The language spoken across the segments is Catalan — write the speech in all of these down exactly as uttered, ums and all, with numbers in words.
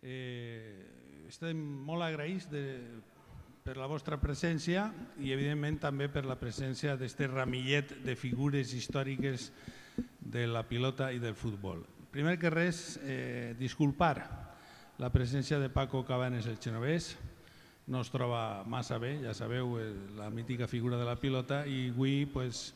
Eh, estem molt agraïts de, per la vostra presència i, evidentment, també per la presència d'aquest ramillet de figures històriques de la pilota i del futbol. Primer que res, eh, disculpar la presència de Paco Cabanes el Genovès. No es troba massa bé, ja sabeu, la mítica figura de la pilota, i avui pues,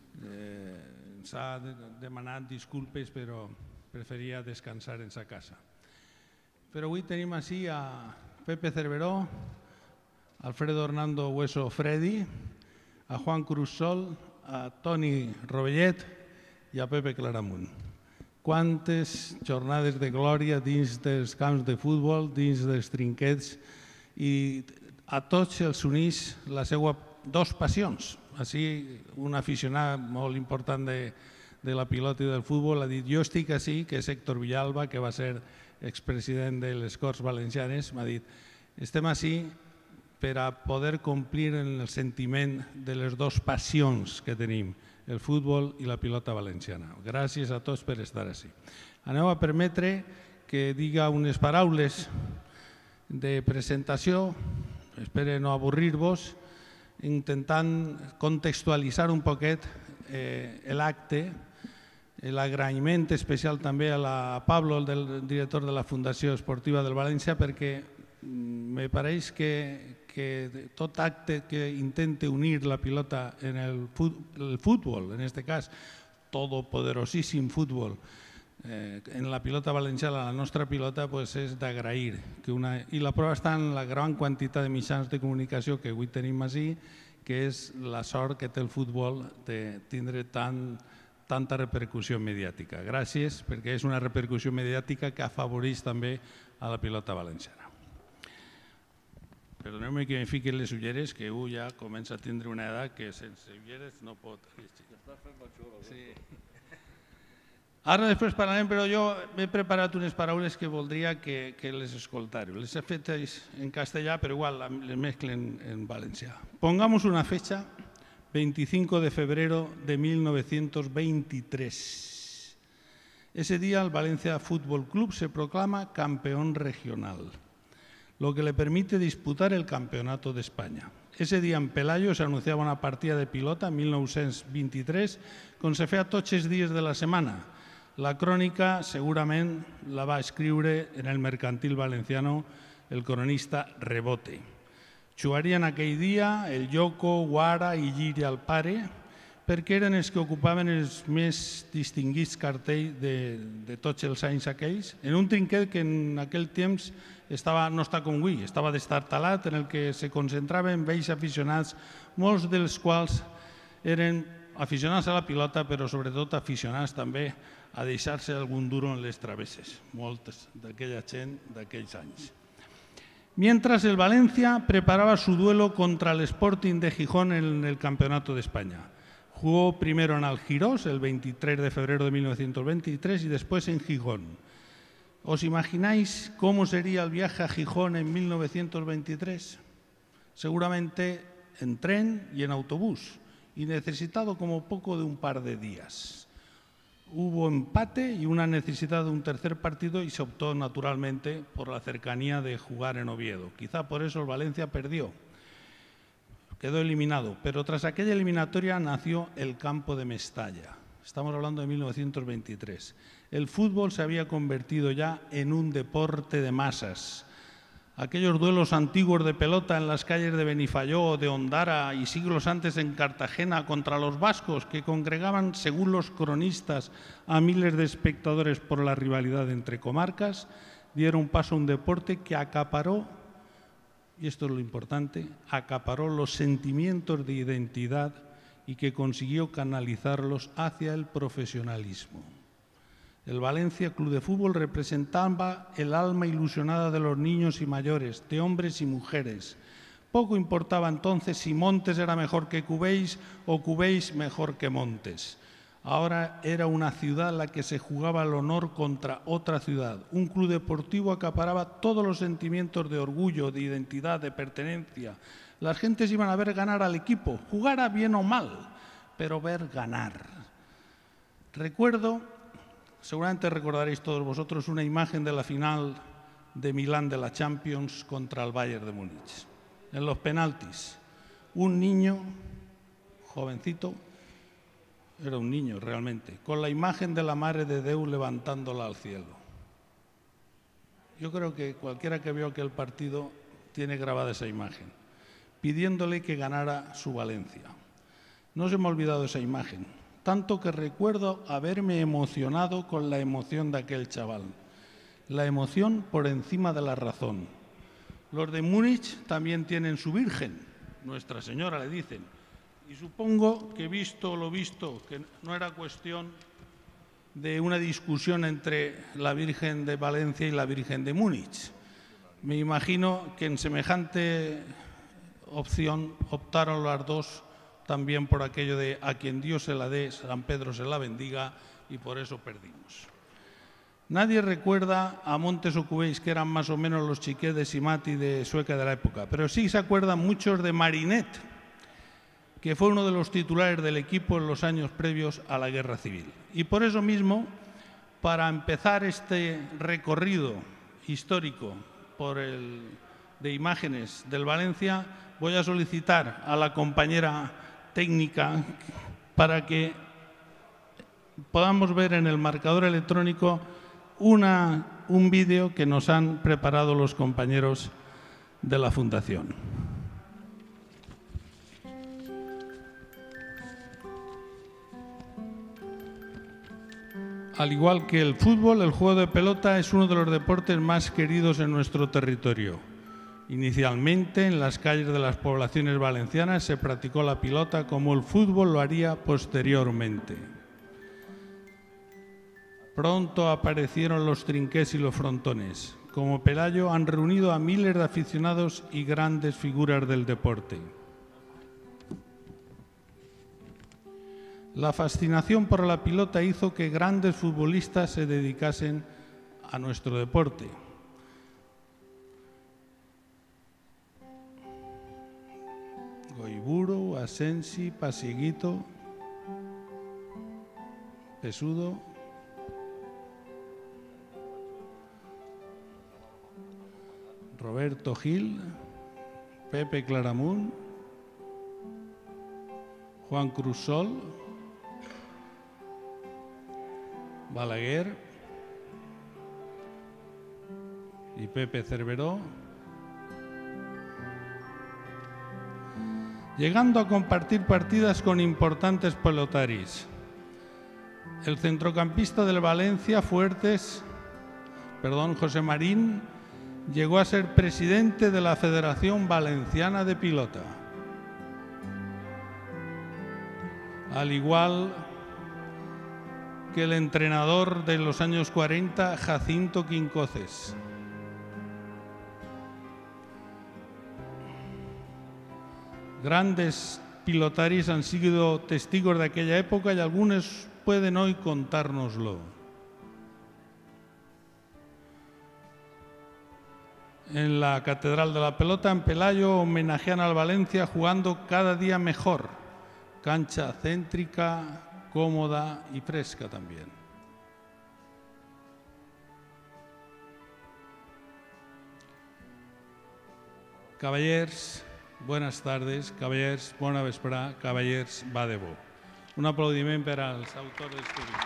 eh, ens ha demanat disculpes, però preferia descansar en sa casa. Però avui tenim així a Pepe Cerveró, Alfredo Hernando Hueso Freddy, a Juan Cruz Sol, a Toni Rovellet i a Pepe Claramunt. Quantes jornades de glòria dins dels camps de futbol, dins dels trinquets, i a tots els unís la seva dos passions. Així, un aficionat molt important de, de la pilota i del futbol ha dit: jo estic així, que és Héctor Villalba, que va ser expresident de les Corts Valencianes, m'ha dit: estem així per a poder complir en el sentiment de les dues passions que tenim, el futbol i la pilota valenciana. Gràcies a tots per estar així. Aneu a permetre que diga unes paraules de presentació, espero no avorrir-vos, intentant contextualitzar un poquet eh, l'acte, l'agraïment especial també a la Pablo, el director de la Fundació Esportiva del València, perquè me pareix que, que tot acte que intente unir la pilota en el, el futbol, en aquest cas, todopoderosíssim futbol, eh, en la pilota valenciana, la nostra pilota, pues, és d'agrair. I la prova està en la gran quantitat de mitjans de comunicació que avui tenim així, que és la sort que té el futbol de tindre tant tanta repercussió mediàtica. Gràcies, perquè és una repercussió mediàtica que afavoreix també a la pilota valenciana. Perdoneu-me que em fiquen les ulleres, que un ja comença a tindre una edat que sense ulleres no pot llegir. Sí. Ara després parlarem, però jo he preparat unes paraules que voldria que, que les escoltàreu. Les he fetes en castellà, però igual les mezclen en valencià. Pongamos una fecha, veinticinco de febrero de mil novecientos veintitrés. Ese día el Valencia Fútbol Club se proclama campeón regional, lo que le permite disputar el Campeonato de España. Ese día en Pelayo se anunciaba una partida de pilota en mil nou-cents vint-i-tres com se feia tots els dies de la setmana. La crònica segurament la va escriure en el Mercantil Valenciano el cronista Rebote. Jugarien aquell dia el Lloco, Guara i Giri al pare, perquè eren els que ocupaven els més distinguits cartells de, de tots els anys aquells, en un trinquet que en aquell temps estava, no està com avui, estava destartalat, en el que se concentraven vells aficionats, molts dels quals eren aficionats a la pilota, però sobretot aficionats també a deixar-se algun duro en les travesses, moltes d'aquella gent d'aquells anys. Mientras el Valencia preparaba su duelo contra el Sporting de Gijón en el Campeonato de España. Jugó primero en Algirós el veintitrés de febrero de mil novecientos veintitrés y después en Gijón. ¿Os imagináis cómo sería el viaje a Gijón en mil novecientos veintitrés? Seguramente en tren y en autobús, y necesitado como poco de un par de días. Hubo empate y una necesidad de un tercer partido y se optó naturalmente por la cercanía de jugar en Oviedo. Quizá por eso el Valencia perdió, quedó eliminado, pero tras aquella eliminatoria nació el campo de Mestalla. Estamos hablando de mil novecientos veintitrés. El fútbol se había convertido ya en un deporte de masas. Aquellos duelos antiguos de pelota en las calles de Benifayó o de Ondara y siglos antes en Cartagena contra los vascos, que congregaban, según los cronistas, a miles de espectadores por la rivalidad entre comarcas, dieron paso a un deporte que acaparó, y esto es lo importante, acaparó los sentimientos de identidad y que consiguió canalizarlos hacia el profesionalismo. El Valencia Club de Fútbol representaba el alma ilusionada de los niños y mayores, de hombres y mujeres. Poco importaba entonces si Montes era mejor que Cubells o Cubells mejor que Montes. Ahora era una ciudad la que se jugaba el honor contra otra ciudad. Un club deportivo acaparaba todos los sentimientos de orgullo, de identidad, de pertenencia. Las gentes iban a ver ganar al equipo, jugara bien o mal, pero ver ganar. Recuerdo, seguramente recordaréis todos vosotros, una imagen de la final de Milán de la Champions contra el Bayern de Múnich. En los penaltis, un niño, jovencito, era un niño realmente, con la imagen de la Mare de Déu levantándola al cielo. Yo creo que cualquiera que vio aquel partido tiene grabada esa imagen, pidiéndole que ganara su Valencia. No se me ha olvidado esa imagen, tanto que recuerdo haberme emocionado con la emoción de aquel chaval. La emoción por encima de la razón. Los de Múnich también tienen su Virgen, Nuestra Señora le dicen, y supongo que visto lo visto, que no era cuestión de una discusión entre la Virgen de Valencia y la Virgen de Múnich. Me imagino que en semejante opción optaron las dos también por aquello de a quien Dios se la dé, San Pedro se la bendiga, y por eso perdimos. Nadie recuerda a Montes o Cubells, que eran más o menos los chiquets de Simati de Sueca de la época, pero sí se acuerdan muchos de Marinet, que fue uno de los titulares del equipo en los años previos a la Guerra Civil. Y por eso mismo, para empezar este recorrido histórico por el, de imágenes del Valencia, voy a solicitar a la compañera técnica para que podamos ver en el marcador electrónico una, un vídeo que nos han preparado los compañeros de la Fundación. Al igual que el fútbol, el juego de pelota es uno de los deportes más queridos en nuestro territorio. Inicialmente, en las calles de las poblaciones valencianas se practicó la pilota como el fútbol lo haría posteriormente. Pronto aparecieron los trinqués y los frontones. Como Pelayo han reunido a miles de aficionados y grandes figuras del deporte. La fascinación por la pilota hizo que grandes futbolistas se dedicasen a nuestro deporte. Goiburu, Asensi, Pasiguito, Pesudo, Roberto Gil, Pepe Claramunt, Juan Cruz Sol, Balaguer y Pepe Cerveró, llegando a compartir partidas con importantes pelotaris. El centrocampista del Valencia, Fuertes, perdón, José Marín, llegó a ser presidente de la Federación Valenciana de Pilota. Al igual que el entrenador de los años cuarenta, Jacinto Quincoces. Grandes pilotaris han sido testigos de aquella época y algunos pueden hoy contárnoslo. En la Catedral de la Pelota, en Pelayo, homenajean al Valencia jugando cada día mejor. Cancha céntrica, cómoda y fresca también. Cavallers, buenas tardes. Cavallers, bona vesprà. Cavallers, va de bo. Un aplaudiment per als autors d'estudi.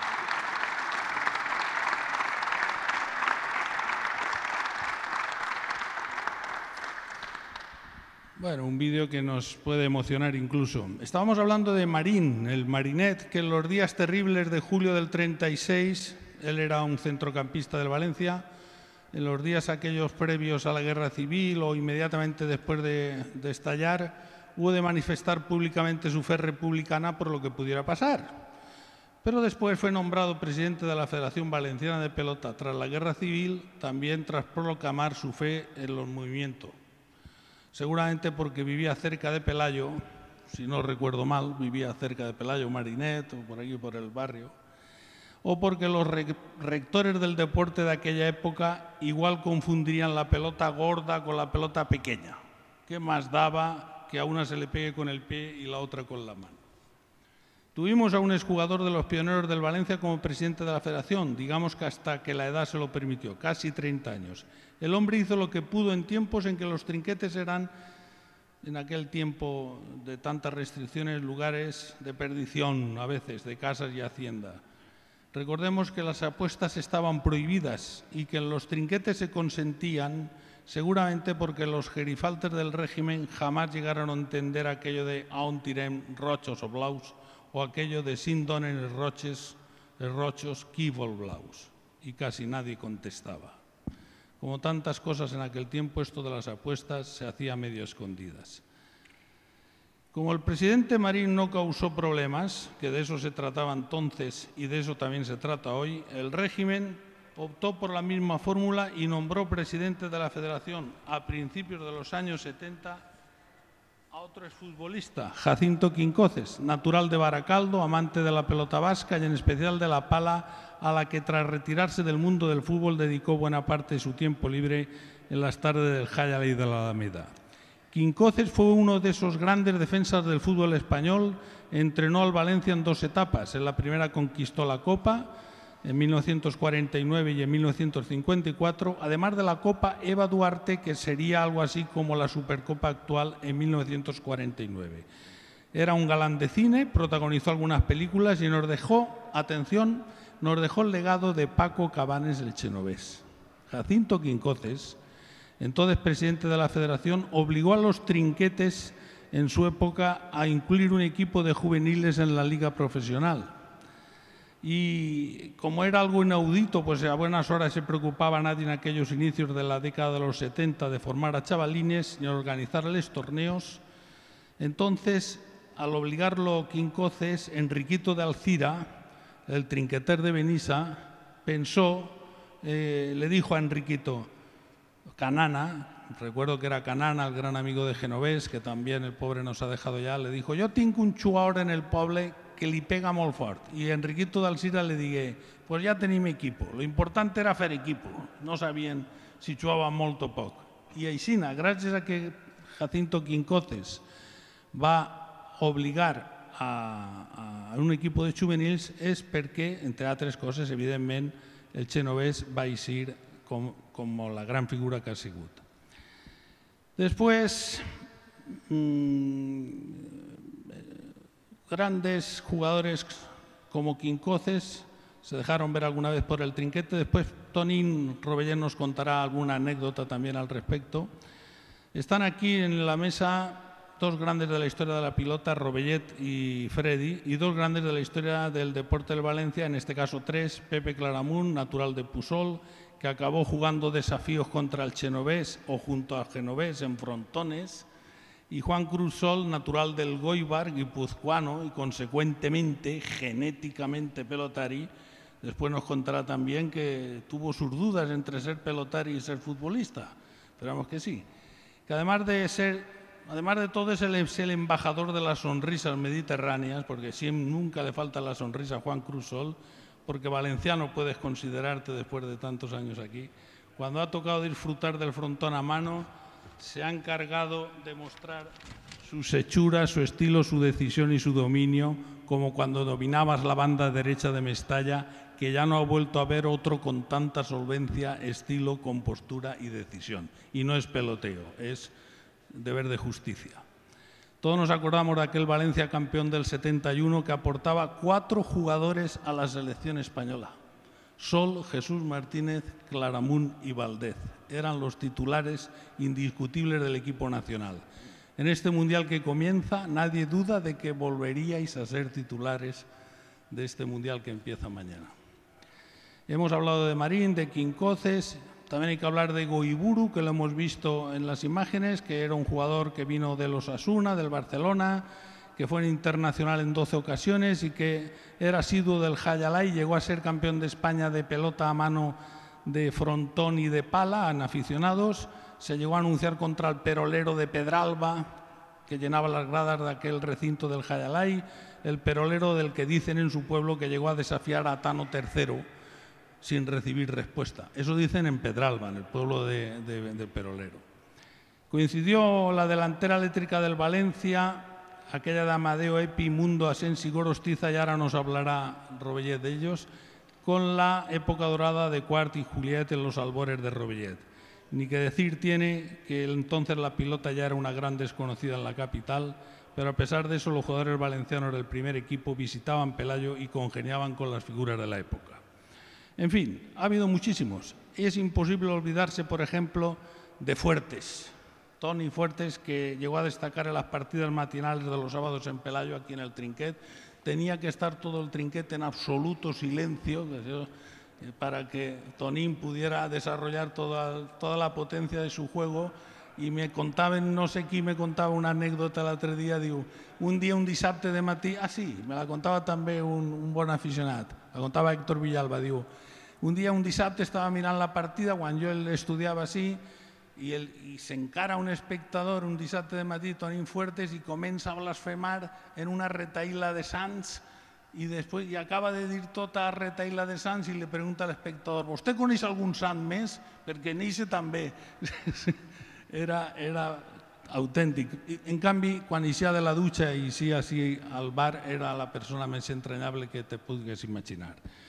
Bueno, un vídeo que nos puede emocionar incluso. Estábamos hablando de Marín, el Marinet, que en los días terribles de julio del treinta y seis, él era un centrocampista del Valencia, en los días aquellos previos a la Guerra Civil o inmediatamente después de, de estallar, hubo de manifestar públicamente su fe republicana por lo que pudiera pasar. Pero después fue nombrado presidente de la Federación Valenciana de Pelota tras la Guerra Civil, también tras proclamar su fe en los movimientos. Seguramente porque vivía cerca de Pelayo, si no recuerdo mal, vivía cerca de Pelayo, Marinet o por aquí por el barrio, o porque los rectores del deporte de aquella época igual confundirían la pelota gorda con la pelota pequeña. ¿Qué más daba que a una se le pegue con el pie y la otra con la mano? Tuvimos a un exjugador de los pioneros del Valencia como presidente de la federación, digamos que hasta que la edad se lo permitió, casi treinta años. El hombre hizo lo que pudo en tiempos en que los trinquetes eran, en aquel tiempo de tantas restricciones, lugares de perdición, a veces, de casas y hacienda. Recordemos que las apuestas estaban prohibidas y que los trinquetes se consentían seguramente porque los gerifaltes del régimen jamás llegaron a entender aquello de a on tirem rochos o blaus o aquello de sin donen els roches, els rochos, qui vol blaus. Y casi nadie contestaba. Como tantas cosas en aquel tiempo, esto de las apuestas se hacía medio escondidas. Como el presidente Marín no causó problemas, que de eso se trataba entonces y de eso también se trata hoy, el régimen optó por la misma fórmula y nombró presidente de la federación a principios de los años setenta a otro exfutbolista, Jacinto Quincoces, natural de Baracaldo, amante de la pelota vasca y en especial de la pala, a la que tras retirarse del mundo del fútbol dedicó buena parte de su tiempo libre en las tardes del Jayala y de la Alameda. Quincoces fue uno de esos grandes defensas del fútbol español, entrenó al Valencia en dos etapas. En la primera conquistó la Copa en mil novecientos cuarenta y nueve y en mil novecientos cincuenta y cuatro, además de la Copa Eva Duarte, que sería algo así como la Supercopa actual en mil novecientos cuarenta y nueve. Era un galán de cine, protagonizó algunas películas y nos dejó, atención, nos dejó el legado de Paco Cabanes el Chenovés. Jacinto Quincoces, entonces presidente de la Federación, obligó a los trinquetes en su época a incluir un equipo de juveniles en la liga profesional. Y como era algo inaudito, pues a buenas horas se preocupaba nadie en aquellos inicios de la década de los setenta de formar a chavalines y organizarles torneos. Entonces, al obligarlo Quincoces, Enriquito de Alcira, el trinqueter de Benissa, pensó, eh, le dijo a Enriquito, Canana, recuerdo que era Canana, el gran amigo de Genovés, que también el pobre nos ha dejado ya, le dijo, yo tengo un jugador en el poble que li pega molt fort. Y Enriquito de Alcira le dije, pues ya tenim equipo, lo importante era fer equipo, no sabían si jugava molt o poc. I aixina, gràcies a que Jacinto Quincoces va obligar a, a un equipo de juvenils és perquè, entre altres coses, evidentment, el Chenovés va eixir com, com la gran figura que ha sigut. Després, mmm, grandes jugadores como Quincoces se dejaron ver alguna vez por el trinquete. Después Tonín Rovellén nos contará alguna anécdota también al respecto. Están aquí en la mesa dos grandes de la historia de la pilota, Rovellet y Freddy, y dos grandes de la historia del deporte del Valencia, en este caso tres, Pepe Claramunt, natural de Pusol, que acabó jugando desafíos contra el Chenovés o junto al Genovés en frontones, y Juan Cruz Sol, natural del Goibar, guipuzcoano y consecuentemente genéticamente pelotari. Después nos contará también que tuvo sus dudas entre ser pelotari y ser futbolista. Esperamos que sí. Que además de ser, además de todo, es el, es el embajador de las sonrisas mediterráneas, porque siempre, nunca le falta la sonrisa a Juan Cruz Sol, porque valenciano puedes considerarte después de tantos años aquí. Cuando ha tocado disfrutar del frontón a mano, se ha encargado de mostrar sus hechuras, su estilo, su decisión y su dominio, como cuando dominabas la banda derecha de Mestalla, que ya no ha vuelto a ver otro con tanta solvencia, estilo, compostura y decisión. Y no es peloteo, es deber de justicia. Todos nos acordamos de aquel Valencia campeón del setenta y uno que aportaba cuatro jugadores a la selección española. Sol, Jesús Martínez, Claramunt y Valdez. Eran los titulares indiscutibles del equipo nacional. En este Mundial que comienza, nadie duda de que volveríais a ser titulares de este Mundial que empieza mañana. Hemos hablado de Marín, de Quincoces, también hay que hablar de Goiburu, que lo hemos visto en las imágenes, que era un jugador que vino del Osasuna, del Barcelona, que fue internacional en doce ocasiones y que era asiduo del Jayalay, llegó a ser campeón de España de pelota a mano de frontón y de pala en aficionados. Se llegó a anunciar contra el perolero de Pedralba, que llenaba las gradas de aquel recinto del Jayalay, el perolero del que dicen en su pueblo que llegó a desafiar a Tano tercero sin recibir respuesta. Eso dicen en Pedralba, en el pueblo de, de, de Perolero. Coincidió la delantera eléctrica del Valencia aquella de Amadeo, Epi, Mundo, Asensi, Gorostiza, y ahora nos hablará Robellet de ellos, con la época dorada de Quart y Juliet en los albores de Robellet. Ni que decir tiene que entonces la pilota ya era una gran desconocida en la capital, pero a pesar de eso los jugadores valencianos del primer equipo visitaban Pelayo y congeniaban con las figuras de la época. En fin, ha habido muchísimos. Es imposible olvidarse, por ejemplo, de Fuertes. Toni Fuertes, que llegó a destacar en las partidas matinales de los sábados en Pelayo, aquí en el Trinquet. Tenía que estar todo el Trinquet en absoluto silencio para que Tonín pudiera desarrollar toda, toda la potencia de su juego. Y me contaba, no sé quién me contaba una anécdota el otro día, digo, un día un dissabte de matí, ah sí, me la contaba també un, un bon aficionat, la contava Héctor Villalba, diu, un dia un dissabte estava mirant la partida quan jo estudiava així i, el, i s'encara un espectador un dissabte de matí, Tonín Fuertes, i comença a blasfemar en una retaïla de Sants i després i acaba de dir tota la retaïla de Sants i li pregunta al espectador, vostè coneix algun sant més? Perquè n'eixe també. Era, era autèntic. En canvi, quan eixia de la dutxa i eixia així al bar, era la persona més entranyable que te pugues imaginar.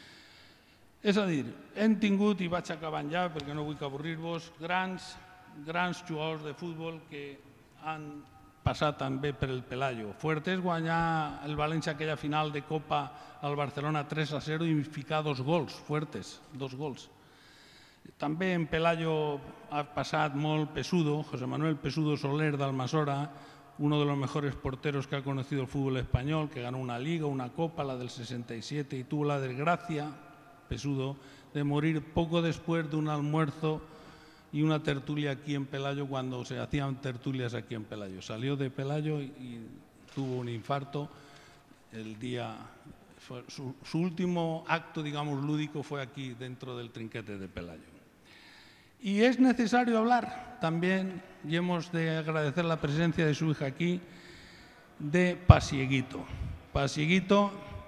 És a dir, hem tingut, i vaig acabant ja perquè no vull avorrir-vos, grans, grans jugadors de futbol que han passat també per el Pelayo. Fuertes guanyar el València aquella final de Copa al Barcelona tres a zero i ficar dos gols, Fuertes, dos gols. També en Pelayo ha pasado molt Pesudo, José Manuel Pesudo Soler de Almasora, uno de los mejores porteros que ha conocido el fútbol español, que ganó una liga, una copa, la del sesenta y siete, y tuvo la desgracia, Pesudo, de morir poco después de un almuerzo y una tertulia aquí en Pelayo, cuando se hacían tertulias aquí en Pelayo. Salió de Pelayo y, y tuvo un infarto el día... Su, su último acto, digamos, lúdico fue aquí dentro del Trinquete de Pelayo. Y es necesario hablar también, y hemos de agradecer la presencia de su hija aquí, de Pasieguito. Pasieguito,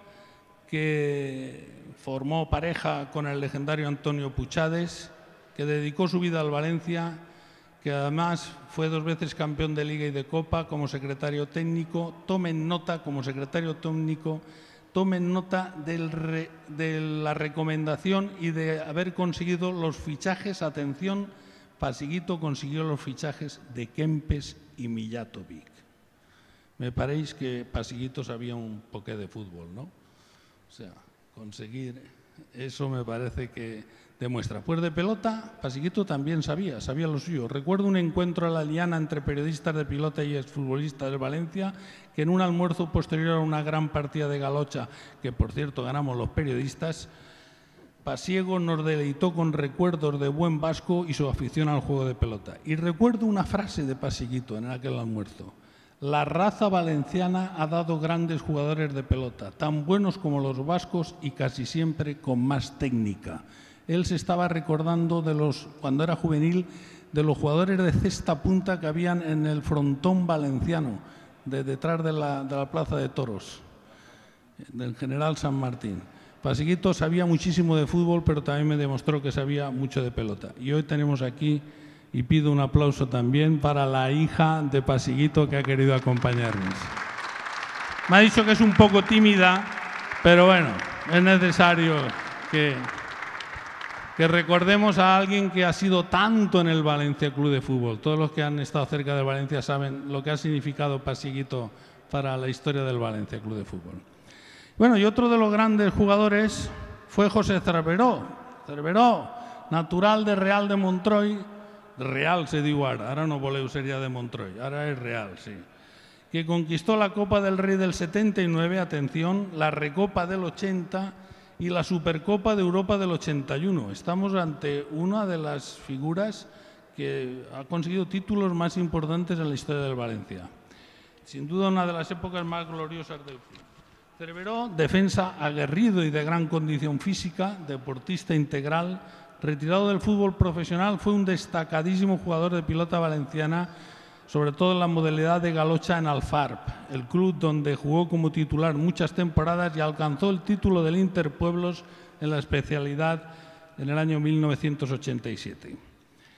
que formó pareja con el legendario Antonio Puchades, que dedicó su vida al Valencia, que además fue dos veces campeón de Liga y de Copa como secretario técnico. Tomen nota, como secretario técnico, tomen nota del re, de la recomendación y de haber conseguido los fichajes. Atención, Pasieguito consiguió los fichajes de Kempes y Mijatovic. Me parece que Pasieguito sabía un poqué de fútbol, ¿no? O sea, conseguir eso me parece que demuestra. Pues de pelota, Pasieguito también sabía, sabía lo suyo. Recuerdo un encuentro a la liana entre periodistas de pelota y exfutbolistas de Valencia, que en un almuerzo posterior a una gran partida de galocha, que por cierto ganamos los periodistas, Pasiego nos deleitó con recuerdos de buen vasco y su afición al juego de pelota. Y recuerdo una frase de Pasieguito en aquel almuerzo. La raza valenciana ha dado grandes jugadores de pelota, tan buenos como los vascos y casi siempre con más técnica. Él se estaba recordando de los, cuando era juvenil, de los jugadores de cesta punta que habían en el frontón valenciano, de detrás de la, de la Plaza de Toros, del General San Martín. Pasieguito sabía muchísimo de fútbol, pero también me demostró que sabía mucho de pelota. Y hoy tenemos aquí, y pido un aplauso también para la hija de Pasieguito que ha querido acompañarnos. Me ha dicho que es un poco tímida, pero bueno, es necesario que... que recordemos a alguien que ha sido tanto en el Valencia Club de Fútbol. Todos los que han estado cerca de Valencia saben lo que ha significado Pasieguito para la historia del Valencia Club de Fútbol. Bueno, y otro de los grandes jugadores fue José Cerveró. Cerveró, natural de Real de Montroi, Real se diu ara, ara no voleu ser ja de Montroi, ara es Real, sí. Que conquistó la Copa del Rey del setenta y nueve, atención, la Recopa del ochenta y la Supercopa de Europa del ochenta y uno. Estamos ante una de las figuras que ha conseguido títulos más importantes en la historia del Valencia. Sin duda una de las épocas más gloriosas del club. Cerveró, defensa aguerrido y de gran condición física, deportista integral, retirado del fútbol profesional, fue un destacadísimo jugador de pelota valenciana, sobre todo en la modalidad de galocha en Alfarb, el club donde jugó como titular muchas temporadas y alcanzó el título del Interpueblos en la especialidad en el año mil novecientos ochenta y siete.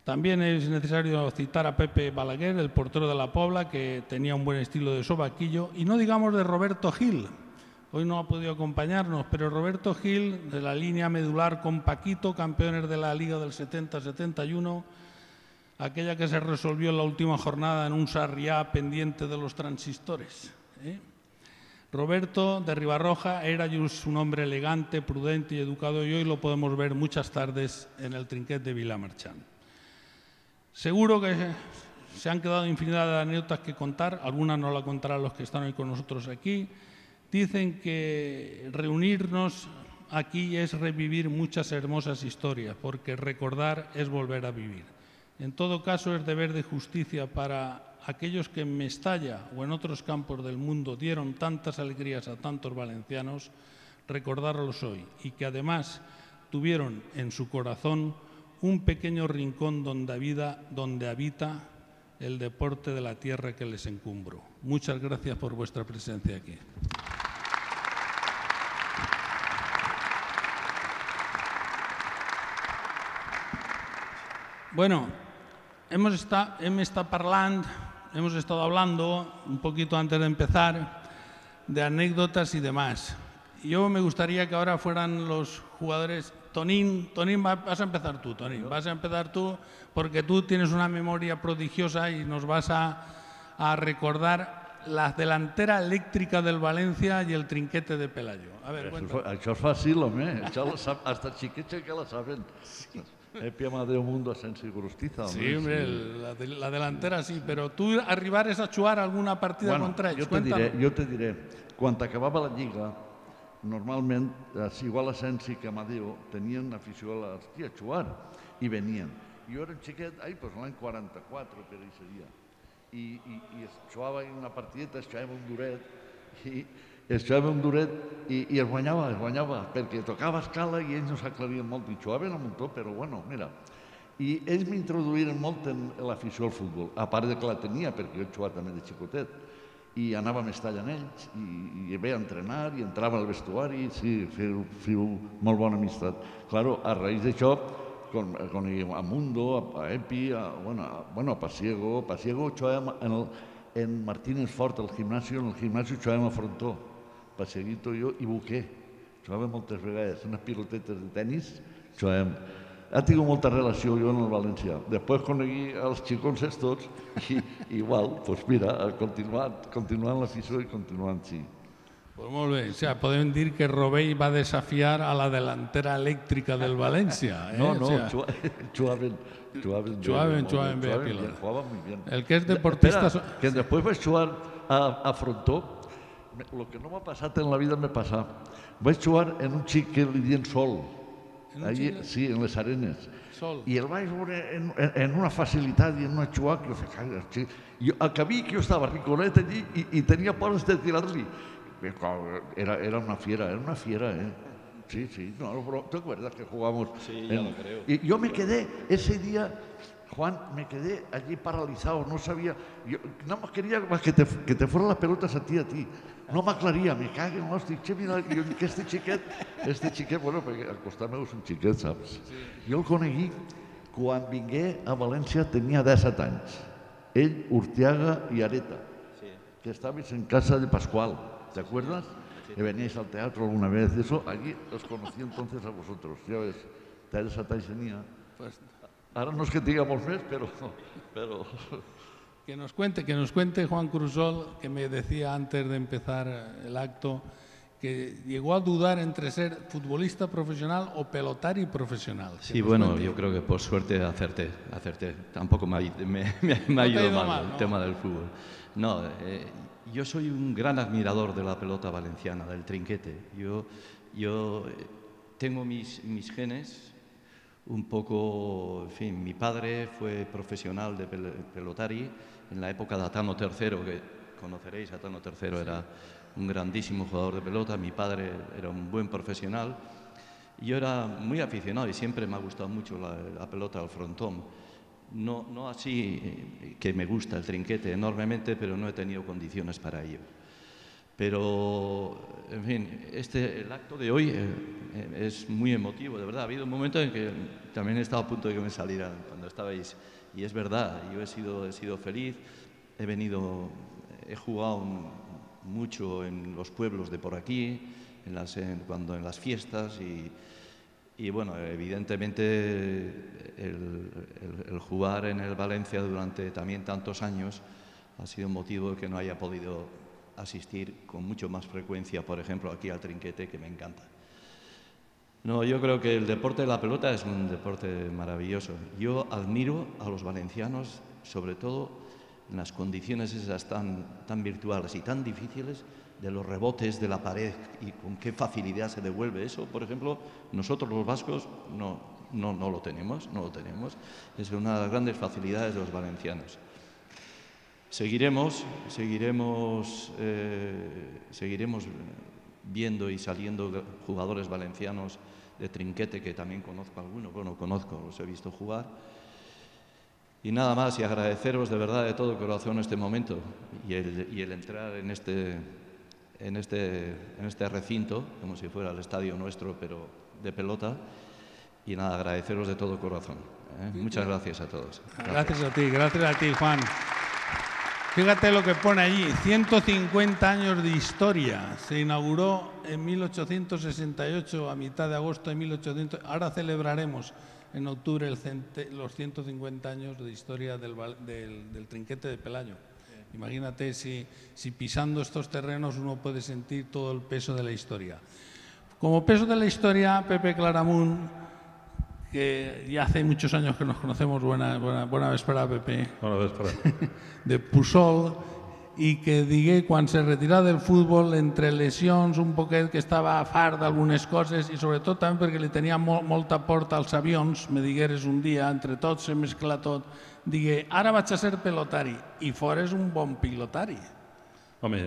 También es necesario citar a Pepe Balaguer, el portero de la Pobla, que tenía un buen estilo de sobaquillo. Y no digamos de Roberto Gil. Hoy no ha podido acompañarnos, pero Roberto Gil, de la línea medular con Paquito, campeones de la Liga del setenta setenta y uno, aquella que se resolvió en la última jornada en un Sarriá pendiente de los transistores. ¿eh? Roberto de Ribarroja era un hombre elegante, prudente y educado, y hoy lo podemos ver muchas tardes en el Trinquet de Vilamarchant. Seguro que se han quedado infinidad de anécdotas que contar, algunas no las contarán los que están hoy con nosotros aquí. Dicen que reunirnos aquí es revivir muchas hermosas historias, porque recordar es volver a vivir. En todo caso, es deber de justicia para aquellos que en Mestalla o en otros campos del mundo dieron tantas alegrías a tantos valencianos, recordarlos hoy, y que además tuvieron en su corazón un pequeño rincón donde habita, donde habita el deporte de la tierra que les encumbro. Muchas gracias por vuestra presencia aquí. Bueno, hemos estado, hemos estado parlant, hemos estado hablando un poquito antes de empezar de anécdotas y demás. Yo me gustaría que ahora fueran los jugadores. Tonín, Tonín, vas a empezar tú, Tonín, vas a empezar tú porque tú tienes una memoria prodigiosa y nos vas a, a recordar la delantera eléctrica del Valencia y el trinquete de Pelayo. A ver, això, això és fàcil, home. Això lo sap, hasta xiquets que la saben. Sí. Epi Amadeo Mundo, Asensio y Gorostiza. Hombre, sí, hombre, sí. La, de, la delantera sí, pero tú arribares a jugar alguna partida bueno, contra ells, jo te diré, jo te diré, quan acabava la Lliga, normalment, igual Asensio que Amadeo tenien afició a l'esquí a jugar i venien. Jo era un xiquet, ai, doncs l'any quaranta-quatre, per ahí seria, i, i, i es jugava en una partideta, es jugava un duret, i es jugava un duret i, i es guanyava, es guanyava, perquè tocava escala i ells no s'aclarien molt, i jugaven un muntó, però bueno, mira. I ells m'introduïren molt en l'afició al futbol, a part de que la tenia, perquè jo he jugat també de xicotet, i anava a Mestalla amb ells, i, i ve a entrenar, i entrava al vestuari, sí, feu, feu molt bona amistat. Claro, a raïs d'això, con, con a Mundo, a Epi, a, bueno, a, bueno, a Pasiego, Pasiego jugàvem en, el, en Martínez Fort, al gimnasio, en el gimnasio jugàvem a Frontó, Pasieguito i jo, i Buquer. Jugàvem moltes vegades, unes pilotetes de tenis, jugàvem. Ha tingut molta relació jo en el València. Després conegui els xicons tots i igual, doncs mira, continuant, continuant l'afició i continuant, sí. Pues molt bé, o sea, podem dir que Robell va desafiar a la delantera elèctrica del València. ¿eh? No, no, o sea, jugaven, jugaven, jugaven, jugaven bé a pilota. Jugaven muy bien. El que és deportista... Espera, que després vaig jugar a, a Frontó, el que no m'ha passat en la vida m'ha passat. Vaig jugar en un xic que li diuen Sol, allí, sí, en les arenes. Sol. I el vaig veure en, en, en una facilitat i en una jugada que jo feia... Jo, acabí que jo estava riconet allí i, i tenia pors de tirar-li. Era, era una fiera, era una fiera, ¿eh? Sí, sí, no, pero ¿te acuerdas que jugamos? Sí, ya en... lo creo. Y yo me quedé, ese día, Juan, me quedé allí paralizado, no sabía, yo nada más quería que te, que te fueran las pelotas a ti, a ti. No m'aclaria, me caguen, hosti, che, mira, jo dic, este xiquet, este xiquet, bueno, perquè al costat meu és un xiquet, saps? Sí. Jo el coneguí quan vingué a València, tenia disset anys. Ell, Urtiaga i Areta, sí. Que estaves en casa de Pascual, ¿te acuerdas? Sí. Que veníais al teatro alguna vez, eso, allí os conocí entonces a vosotros, ya ves, disset anys tenia. Pues... Ara no és que tinga molts més, però... però... Que nos cuente, que nos cuente Juan Crusol, que me decía antes de empezar el acto, que llegó a dudar entre ser futbolista profesional o pelotari profesional. Sí, bueno, cuente. Yo creo que por suerte acerté, acerté. Tampoco me ha, me, me, me ha ido, ido mal, mal el ¿no? tema del fútbol. No, eh, yo soy un gran admirador de la pelota valenciana, del trinquete. Yo, yo tengo mis, mis genes un poco, en fin, mi padre fue profesional de pelotari en la época de Atano tercero, que conoceréis, Atano tercero era un grandísimo jugador de pelota, mi padre era un buen profesional, y yo era muy aficionado y siempre me ha gustado mucho la, la pelota al frontón. No, no así que me gusta el trinquete enormemente, pero no he tenido condiciones para ello. Pero, en fin, este, el acto de hoy eh, es muy emotivo, de verdad. Ha habido un momento en que también he estado a punto de que me salieran cuando estabais. Y es verdad, yo he sido, he sido feliz, he venido, he jugado mucho en los pueblos de por aquí, en las, en, cuando en las fiestas y, y bueno, evidentemente el, el, el jugar en el Valencia durante también tantos años ha sido un motivo de que no haya podido asistir con mucho más frecuencia, por ejemplo, aquí al Trinquete, que me encanta. No, yo creo que el deporte de la pelota es un deporte maravilloso. Yo admiro a los valencianos, sobre todo en las condiciones esas tan, tan virtuales y tan difíciles, de los rebotes de la pared y con qué facilidad se devuelve eso. Por ejemplo, nosotros los vascos no, no, no lo tenemos, no lo tenemos. Es una de las grandes facilidades de los valencianos. Seguiremos, seguiremos, eh, seguiremos viendo y saliendo jugadores valencianos de Trinquete, que también conozco algunos, bueno, conozco, los he visto jugar. Y nada más, y agradeceros de verdad de todo corazón este momento y el, y el entrar en este, en, este, en este recinto, como si fuera el estadio nuestro, pero de pelota. Y nada, agradeceros de todo corazón. ¿eh? Muchas gracias a todos. Gracias. Gracias a ti, gracias a ti, Juan. Fíjate lo que pone allí, ciento cincuenta años de historia. Se inauguró en mil ochocientos sesenta y ocho, a mitad de agosto de mil ochocientos. Ahora celebraremos en octubre el cente, los ciento cincuenta años de historia del, del, del Trinquete de Pelayo. Sí. Imagínate si, si pisando estos terrenos uno puede sentir todo el peso de la historia. Como peso de la historia, Pepe Claramunt, que ya hace muchos años que nos conocemos, buena, buena, buena vesprada, Pepe, buena vesprada, de Puçol, i que digué quan se retirà del futbol, entre lesions, un poquet que estava fart d'algunes coses i sobretot també perquè li tenia molt, molta porta als avions, me digueres un dia, entre tots se mescla tot, digué, ara vaig a ser pilotari, i fores un bon pilotari. Home,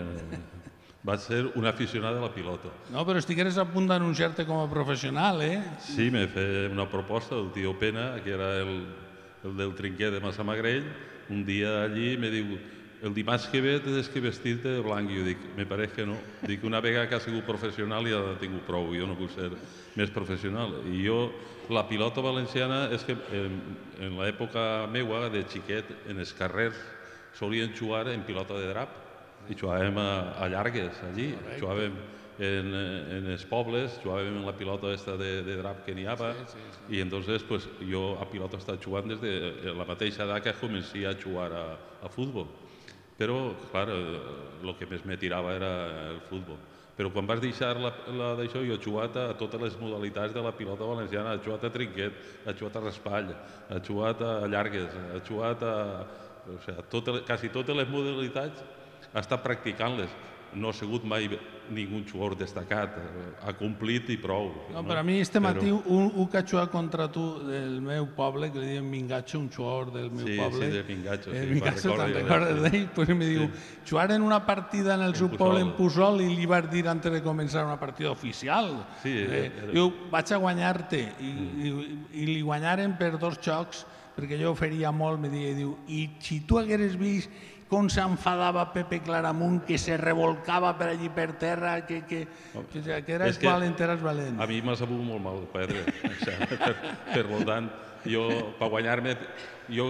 vaig ser un aficionat de la pilota. No, però estigueres a punt d'anunciar-te com a professional, eh? Sí, me feia una proposta del tio Pena, que era el, el del Trinquet de Massamagrell. Un dia allí me diu, el dimarts que ve tens que vestir-te de blanc. I jo dic, me pareix que no. Dic, una vegada que ha sigut professional ja ha tingut prou, jo no puc ser més professional. I jo, la pilota valenciana, és que en, en l'època meua, de xiquet, en els carrers, solien jugar en pilota de drap. I jugàvem a, a llargues, allí. Jugàvem en, en els pobles, jugàvem en la pilota esta de, de drap que n'hi havia. Sí, sí, sí. I entonces, pues, jo a pilota he estat jugant des de la mateixa edat que començia a jugar a, a futbol. Però, clar, el que més me tirava era el futbol. Però quan vas deixar la, la d'això, jo he jugat a totes les modalitats de la pilota valenciana. He jugat a trinquet, he jugat a raspall, he jugat a llargues, he jugat a... O sigui, totes, quasi totes les modalitats he estat practicant-les. No ha sigut mai ningú jugador destacat, ha complit i prou. No, per a mi este matí un, un que ha jugat contra tu del meu poble, que li diuen Mingacho, un jugador del meu sí, poble. Sí, de Mingacho, eh, sí. Mingacho, te'n recordes d'ell? Pues me diu, sí. Jugar en una partida en el seu poble, en Puçol, i li vas dir antes de començar una partida oficial. Sí, eh, era... Diu, vaig a guanyar-te. I, mm. i, I li guanyaren per dos xocs, perquè jo oferia molt, me deia, diu, i si tu hagueres vist com s'enfadava Pepe Claramunt, que se revolcava per allí per terra, que, que, que, que eres que valent, eres valent. A mi m'ha sabut molt mal perdre. per, per tant, jo, per guanyar-me, jo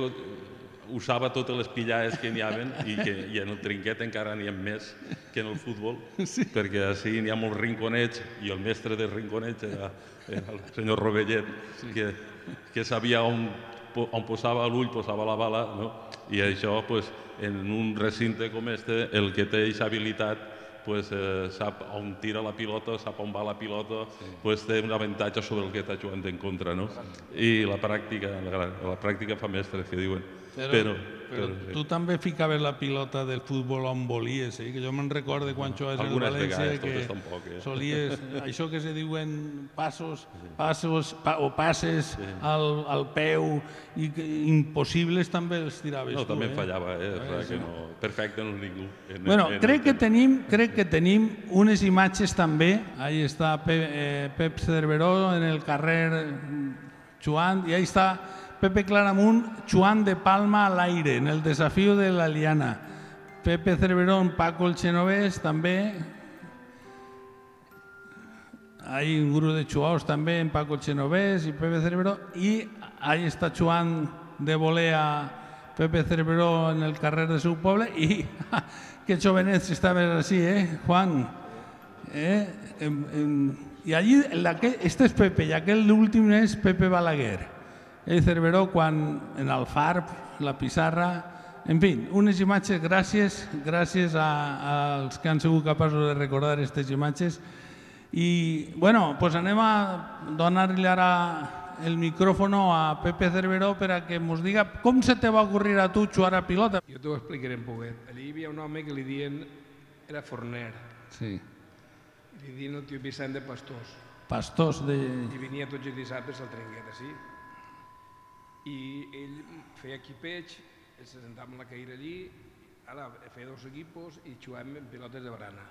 usava totes les pillades que n'hi havia i, que, i en el trinquet encara n'hi ha més que en el futbol, sí. Perquè així n'hi ha molts rinconets i el mestre dels rinconets era, era el senyor Rovellet, sí. que, que sabia on, on posava l'ull, posava la bala, no? I això, pues, en un recinte com este, el que té aquesta habilitat, pues, eh, sap on tira la pilota, sap on va la pilota, sí. Pues, té un avantatge sobre el que està jugant en contra, no? I la pràctica, la, la pràctica fa mestres, que diuen. Però, però, però, però sí. Tu també ficaves la pilota del futbol on volies, eh? Que jo me'n recordo quan jugaves en València, vegades, que tampoc, eh? Solies, això que se diuen passos, passos pa, o passes sí. al, al peu, i que impossibles també els tiraves no, tu. No, també eh? fallava, eh? eh sí. Que no, perfecte no és ningú. En, bueno, en, crec, en, que tenim, crec que tenim unes imatges també, ahí està Pep, eh, Pep Cerveró en el carrer jugant, i ahí està Pepe Claramunt jugant de palma a l'aire en el desafío de la liana. Pepe Cerveró, Paco el Genovés també. Hay un grup de jugadors també, en Paco el Genovés i Pepe Cerveró, i ahí està jugant de volea Pepe Cerveró en el carrer del seu poble i que jovenet si estaves així, eh, Juan? Eh? En, en, I allí, este és Pepe i aquell últim és Pepe Balaguer. El Cerveró quan en el Farb, la pissarra, en fi, unes imatges, gràcies, gràcies als que han sigut capaços de recordar aquestes imatges. I, bueno, doncs anem a donar-li ara el micròfon a Pepe Cerveró per a que ens diga com se te va ocurrir a tu jugar a pilota. Jo t'ho explicaré un poquet. Allí hi havia un home que li diuen, era forner. Sí. Li diuen el tio Vicent de Pastors. Pastors de... I venia tots els dissabtes al Trinquet, sí. I ell feia equipeig, se sentava en la caïra allí, ara feia dos equipos i jugàvem en pilotes de barana.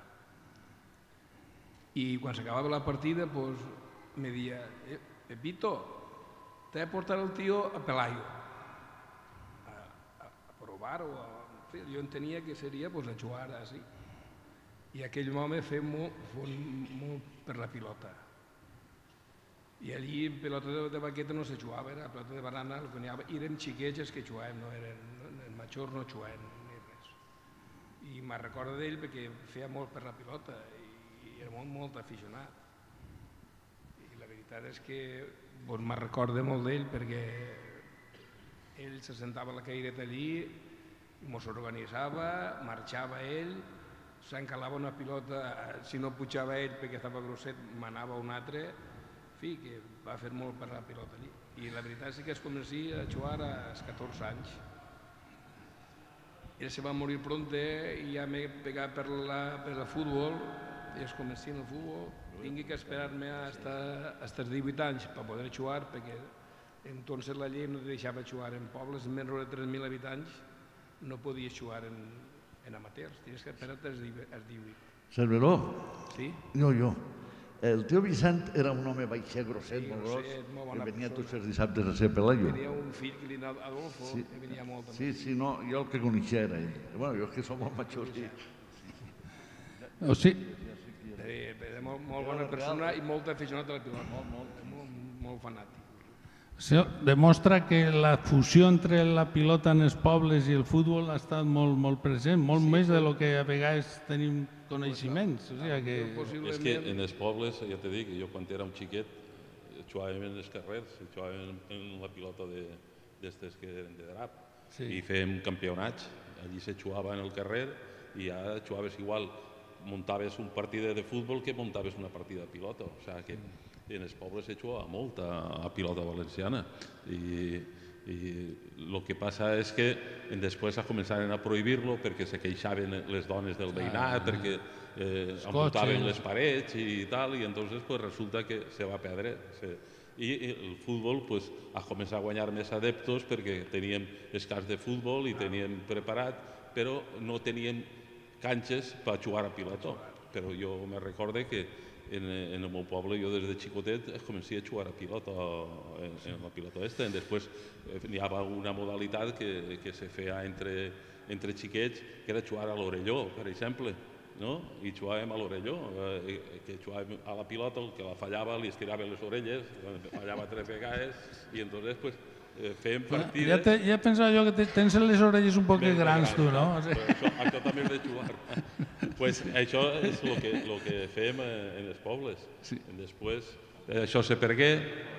I quan s'acabava la partida, doncs, me dia, eh, Pepito, t'he de portar el tio a Pelayo, a, a, a provar o a... Jo entenia que seria pues, a jugar així. I aquell home feia molt, molt per la pilota. I allí en pilota de, de baqueta no se jugava, era pilota de barana, el que n'hi havia, érem xiquets els que jugàvem, no eren, els majors no jugàvem ni res. I me'n recordo d'ell perquè feia molt per la pilota i era molt, molt aficionat. I la veritat és que doncs, me'n recordo molt d'ell perquè ell se sentava a la caireta allí, mos organitzava, marxava ell, s'encalava una pilota, si no pujava ell perquè estava grosset, m'anava un altre, en fi, que va fer molt per la pilota allí. I la veritat és que es comencia a jugar als catorze anys. Ell se va morir pronte i ja m'he pegat per el futbol, i es comencia en el futbol. Tinc que esperar-me fins als divuit anys per poder jugar, perquè entonces la llei no te deixava jugar en pobles de menys de tres mil habitants, no podies jugar en amateurs, tenies que esperar-te als divuit. Cerveró? Sí? No, jo. El tio Vicent era un home baixet, grosset, molt gros, que venia tots els dissabtes a ser Pelayo. Tenia un fill que li anava Adolfo, que venia molt també. Sí, sí, no, jo el que coneixia era ell. Bueno, jo és que som molt majors. O sigui... Era molt bona persona i molt aficionat a la pilota, molt fanàtic. Això demostra que la fusió entre la pilota en els pobles i el futbol ha estat molt, molt present, molt més de lo que a vegades tenim coneixements. O sigui que... És que en els pobles, ja t'he dit, jo quan era un xiquet jugàvem en els carrers, jugàvem en la pilota d'estes que eren de drap i fèiem campionats. Allí se jugava en el carrer i ja jugaves igual, muntaves un partit de futbol que muntaves una partida de pilota. O sigui que en els pobles se jugava molt a pilota valenciana i el que passa és que després començaren a prohibir-lo perquè se queixaven les dones del veïnat, perquè envoltaven les parets i tal, i entonces resulta que se va perdre. I el futbol ha començat a guanyar més adeptos perquè teníem els camps de futbol i teníem preparat, però no teníem canxes per jugar a pilota. Però jo me recorde que en el meu poble, jo des de xicotet comencia a jugar a pilota, en la pilota aquesta. Després hi havia una modalitat que se feia entre xiquets, que era jugar a l'orelló, per exemple. I jugàvem a l'orelló, que jugàvem a la pilota, el que la fallava li estiraven les orelles, fallava tres vegades, i entonces fèiem partides... Ja pensava jo que tens les orelles un poc grans, tu, no? Això també és de jugar. Això és el que fèiem en els pobles. Després això se pergué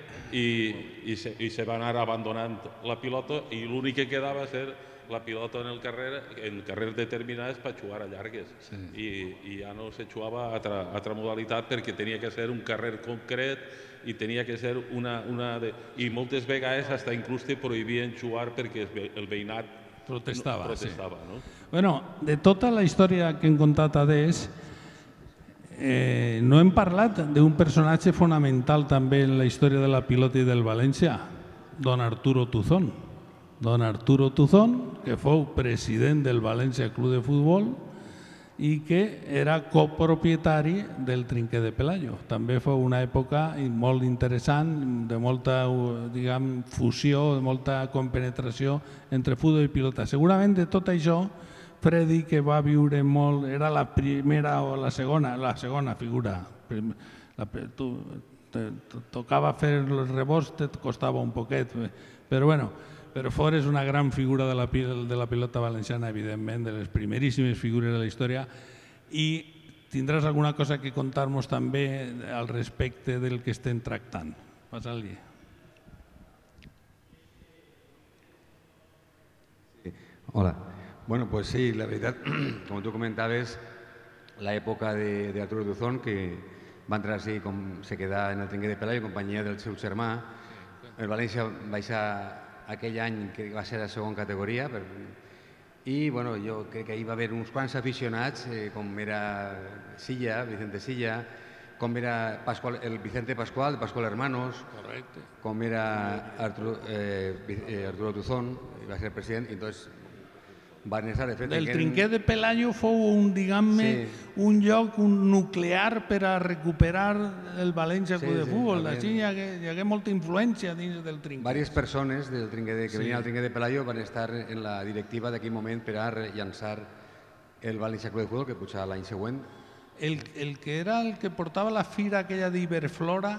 i se va anar abandonant la pilota i l'únic que quedava ser la pilota en el carrer, en carrers determinats per jugar a llargues. I ja no se jugava a altra modalitat perquè tenia que ser un carrer concret i tenia que ser una... I moltes vegades fins inclús te prohibien jugar perquè el veïnat protestava. Bueno, de tota la història que hem contat adés, no hem parlat d'un personatge fonamental també en la història de la pilota i del València, don Arturo Tuzón. Don Arturo Tuzón, que fou president del València Club de Futbol i que era copropietari del Trinquet de Pelayo. També fou una època molt interessant, de molta fusió, de molta compenetració entre futbol i pilota. Segurament de tot això Freddy, que va viure molt, era la primera o la segona, la segona figura. La, tu, te, te tocava fer els rebots, et costava un poquet, però bueno, però Ford és una gran figura de la, de la pilota valenciana, evidentment, de les primeríssimes figures de la història, i tindràs alguna cosa que contar-nos també al respecte del que estem tractant. Passa-li. Hola. Bueno, pues sí, la verdad, como tú comentabas, la época de, de Arturo Duzón, que va entrar así, com se queda en el Trinquet de Pelayo, en companyia del seu germà. El València va baixar aquell any que va ser a segona categoria, per... i bueno, jo crec que hi va haver uns quants aficionats, eh, com era Silla, Vicente Silla, com era Pascual, el Vicente Pascual, Pascual Hermanos, correcte, com era Arturo, eh, Arturo Duzón, va ser president, i entonces van estar de fet... El Trinquet de Pelayo fou un, diguem-ne, sí, un lloc un nuclear per a recuperar el València Club sí, de Futbol. Sí, així hi hagué, hi hagué molta influència dins del Trinquet. Vàries persones del Trinquet de, que sí, venien al Trinquet de Pelayo van estar en la directiva d'aquell moment per a llançar el València Club de Futbol, que potser l'any següent. El, el que era el que portava la fira aquella d'Iberflora,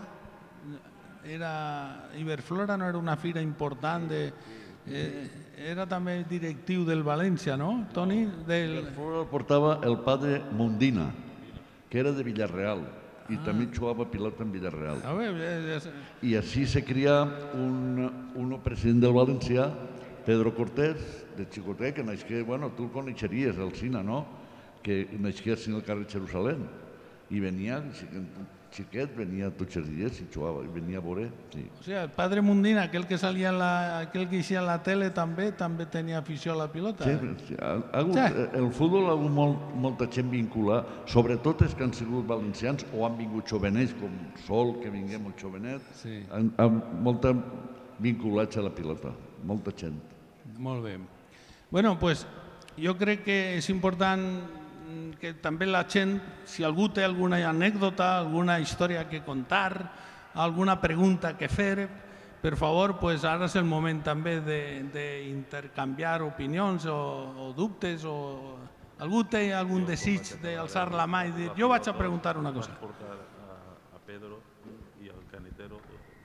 era... Iberflora no era una fira important de... Eh, era també directiu del València, no, Toni? Del... El portava el padre Mundina, que era de Villarreal, i ah, també jugava pilota en Villarreal. A veure, ja, ja... I així se cria un, un president del València, Pedro Cortés, de Xicotet, que naixia, bueno, tu el coneixeries, el Sina, no? Que naixia en el carrer Jerusalem. I venia, xiquet, venia tots els dies i jugava, i venia a veure. Sí. O sigui, el padre Mundina, aquell que salia en la, aquell que eixia en la tele també, també tenia afició a la pilota. Sí, sí. Ha, ha hagut, sí. El futbol ha hagut molt, molta gent vinculada, sobretot els que han sigut valencians o han vingut jovenets, com Sol, que vingué molt jovenet, sí, han, han molta vinculats a la pilota, molta gent. Molt bé. Bueno, doncs jo crec que és important que també la gent, si algú té alguna anècdota, alguna història que contar, alguna pregunta que fer, per favor, pues ara és el moment també d'intercanviar opinions o, o dubtes, o algú té algun desig d'alçar la mà i dir, jo vaig a preguntar una cosa. A Pedro i al Canetero.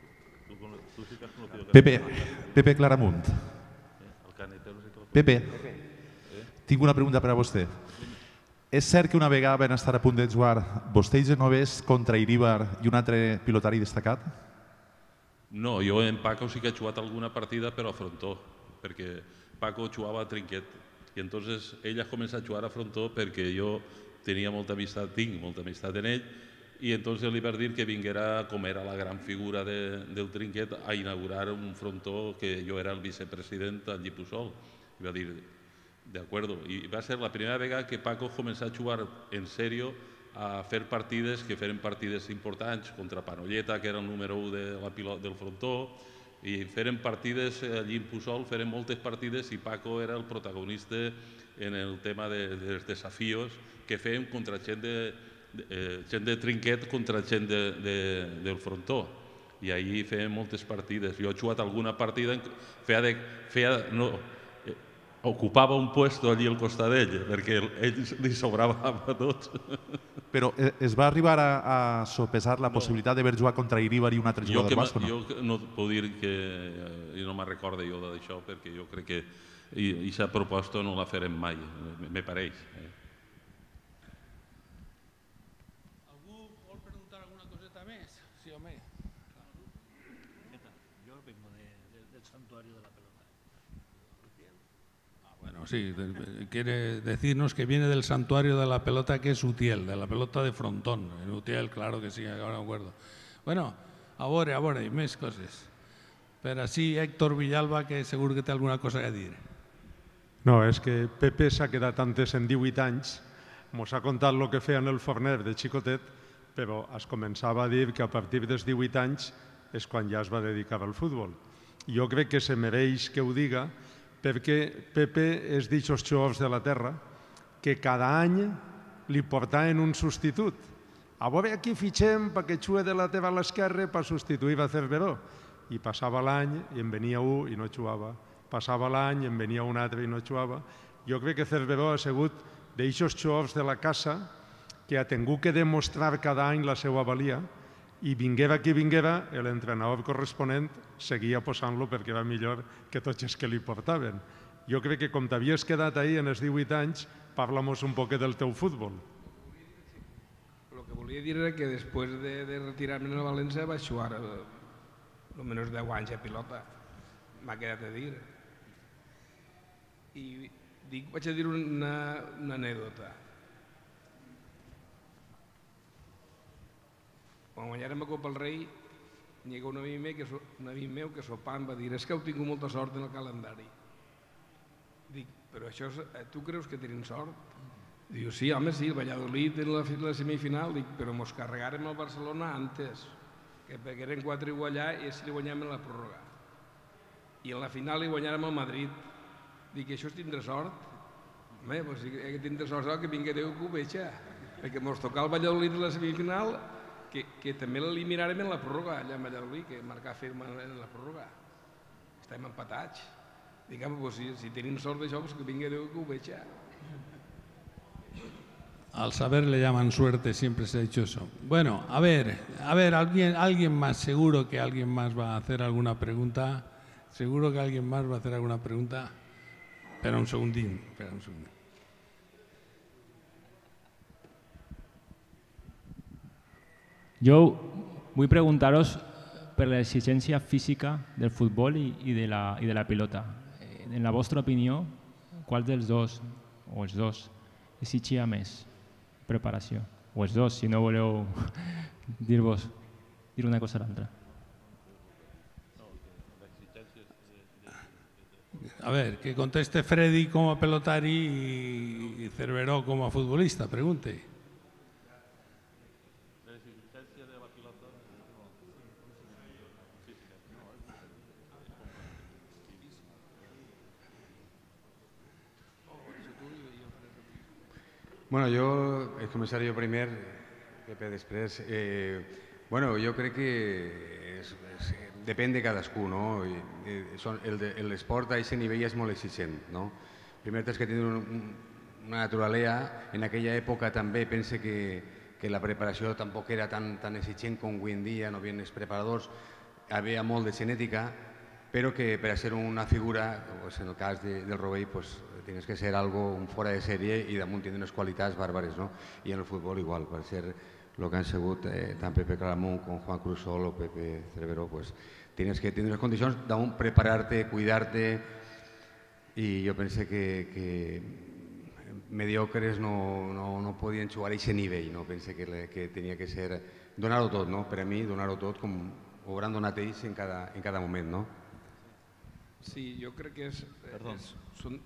Pepe, Pepe Claramunt. Pepe, tinc una pregunta per a vostè. És cert que una vegada van estar a punt de jugar vostè i Genovés contra Iríbar i un altre pilotari destacat? No, jo en Paco sí que he jugat alguna partida però a frontó, perquè Paco jugava a Trinquet i entonces ell ha començat a jugar a frontó perquè jo tenia molta amistat, tinc molta amistat en ell, i entonces li vaig dir que vinguera, com era la gran figura de, del Trinquet, a inaugurar un frontó que jo era el vicepresident al Llipusol. I va dir, de acuerdo, i va ser la primera vegada que Paco començà a jugar en sèrio, a fer partides, que feren partides importants contra Panolleta, que era el número u de la pilota del frontó, i feren partides allí en Puçol, feren moltes partides i Paco era el protagonista en el tema de, dels desafios que fèiem contra gent de, de, gent de Trinquet contra gent de, de, del frontó. I allí fèiem moltes partides. Jo he jugat alguna partida, feia de... Feia, no, ocupava un puesto allí al costat d'ell, perquè ell li sobrava a tots. Però es va arribar a, a sopesar la possibilitat d'haver jugat contra Iríbar i un altre jugador basc o no? Jo no puc dir que... no me'n recordo jo d'això, perquè jo crec que aquesta proposta no la farem mai, me pareix. Algú vol preguntar alguna coseta més? Sí, home. Jo vengo del santuario de la pelota. Bueno, sí, quiere decirnos que viene del santuario de la pelota que es Utiel, de la pelota de frontón. En Utiel, claro que sí, ahora me acuerdo. Bueno, a veure, a veure, més coses. Per així, Héctor Villalba, que segur que té alguna cosa a dir. No, és que Pepe s'ha quedat antes en divuit anys, mos ha contat el que feia en el forner de xicotet, però es començava a dir que a partir dels divuit anys és quan ja es va dedicar al futbol. Jo crec que se mereix que ho diga, perquè Pepe és d'eixos xuocs de la terra que cada any li portaven un substitut. A veure aquí fitxem perquè xue de la teva a l'esquerra per substituir a Cerveró. I passava l'any i en venia un i no xugava. Passava l'any i en venia un altre i no xugava. jo crec que Cerveró ha sigut d'eixos xuors de la casa que ha tingut que demostrar cada any la seva valia i vinguera qui vinguera, l'entrenador corresponent seguia posant-lo perquè era millor que tots els que li portaven. Jo crec que com t'havies quedat ahir en els divuit anys, parla-mos un poquet del teu futbol. El que volia dir era que després de, de retirar-me a València vaig jugar almenys deu anys a pilota, m'ha quedat a dir. I dic, vaig a dir una, una anècdota. Quan guanyàrem a Copa del Rei, n'hi ha un amic meu que, un amic meu que sopant va dir és que heu tingut molta sort en el calendari. Dic, però això, tu creus que tenim sort? Diu, sí, home, sí, el Valladolid en la, la semifinal, dic, però mos carregàrem el Barcelona antes, que perquè eren quatre iguallar i si li guanyàvem en la pròrroga. I en la final li guanyàrem al Madrid. Dic, això és tindre sort? Home, doncs sí que tindre sort que vingui Déu que ho veja, perquè mos tocà el Valladolid en la semifinal, que, que també l'eliminàrem en la pròrroga, allà a Valladolid, que marcà firma en la pròrroga. Estem empatats. Dic, home, doncs si, si tenim sort d'això, doncs que vingui Déu que ho veja. Al saber le llaman suerte, siempre se ha dicho eso. Bueno, a ver, a ver, alguien, alguien más, seguro que alguien más va a hacer alguna pregunta. Seguro que alguien más va a hacer alguna pregunta. Espera un segundín, espera un segundín. Yo voy a preguntaros por la exigencia física del fútbol y, y, de la, y de la pilota. En la vostra opinió, qual dels dos, o els dos, exigia més preparació? O els dos, si no voleu dir-vos, dir una cosa a l'altra. A ver, que conteste Freddy como pelotari y Cerveró como futbolista, pregunte. Bueno, jo, començaré jo primer, Pepe després. Eh, bueno, jo crec que és, és, depèn de cadascú, no? L'esport a aquest nivell és molt exigent, no? Primer tens que tenir un, una naturalea. En aquella època també pense que, que la preparació tampoc era tan, tan exigent com avui en dia, no havia els preparadors, hi havia molt de genètica, però que per a ser una figura, pues en el cas de, del Rovell, pues, tienes que ser algo un fora de sèrie i damunt tindre unes qualitats bàrbares, no? I en el futbol igual, per ser el que han sigut eh, tant Pepe Claramunt com Juan Cruzol o Pepe Cerveró, pues tienes que tenir unes condicions damunt preparar-te, cuidar-te, i jo pense que, que mediocres no, no, no podien jugar a aquest nivell, no? Pense que, que tenia que ser donar-ho tot, no? Per a mi, donar-ho tot com ho hauran donat ells en cada, en cada moment, no? Sí, yo creo que es... Perdón. es son...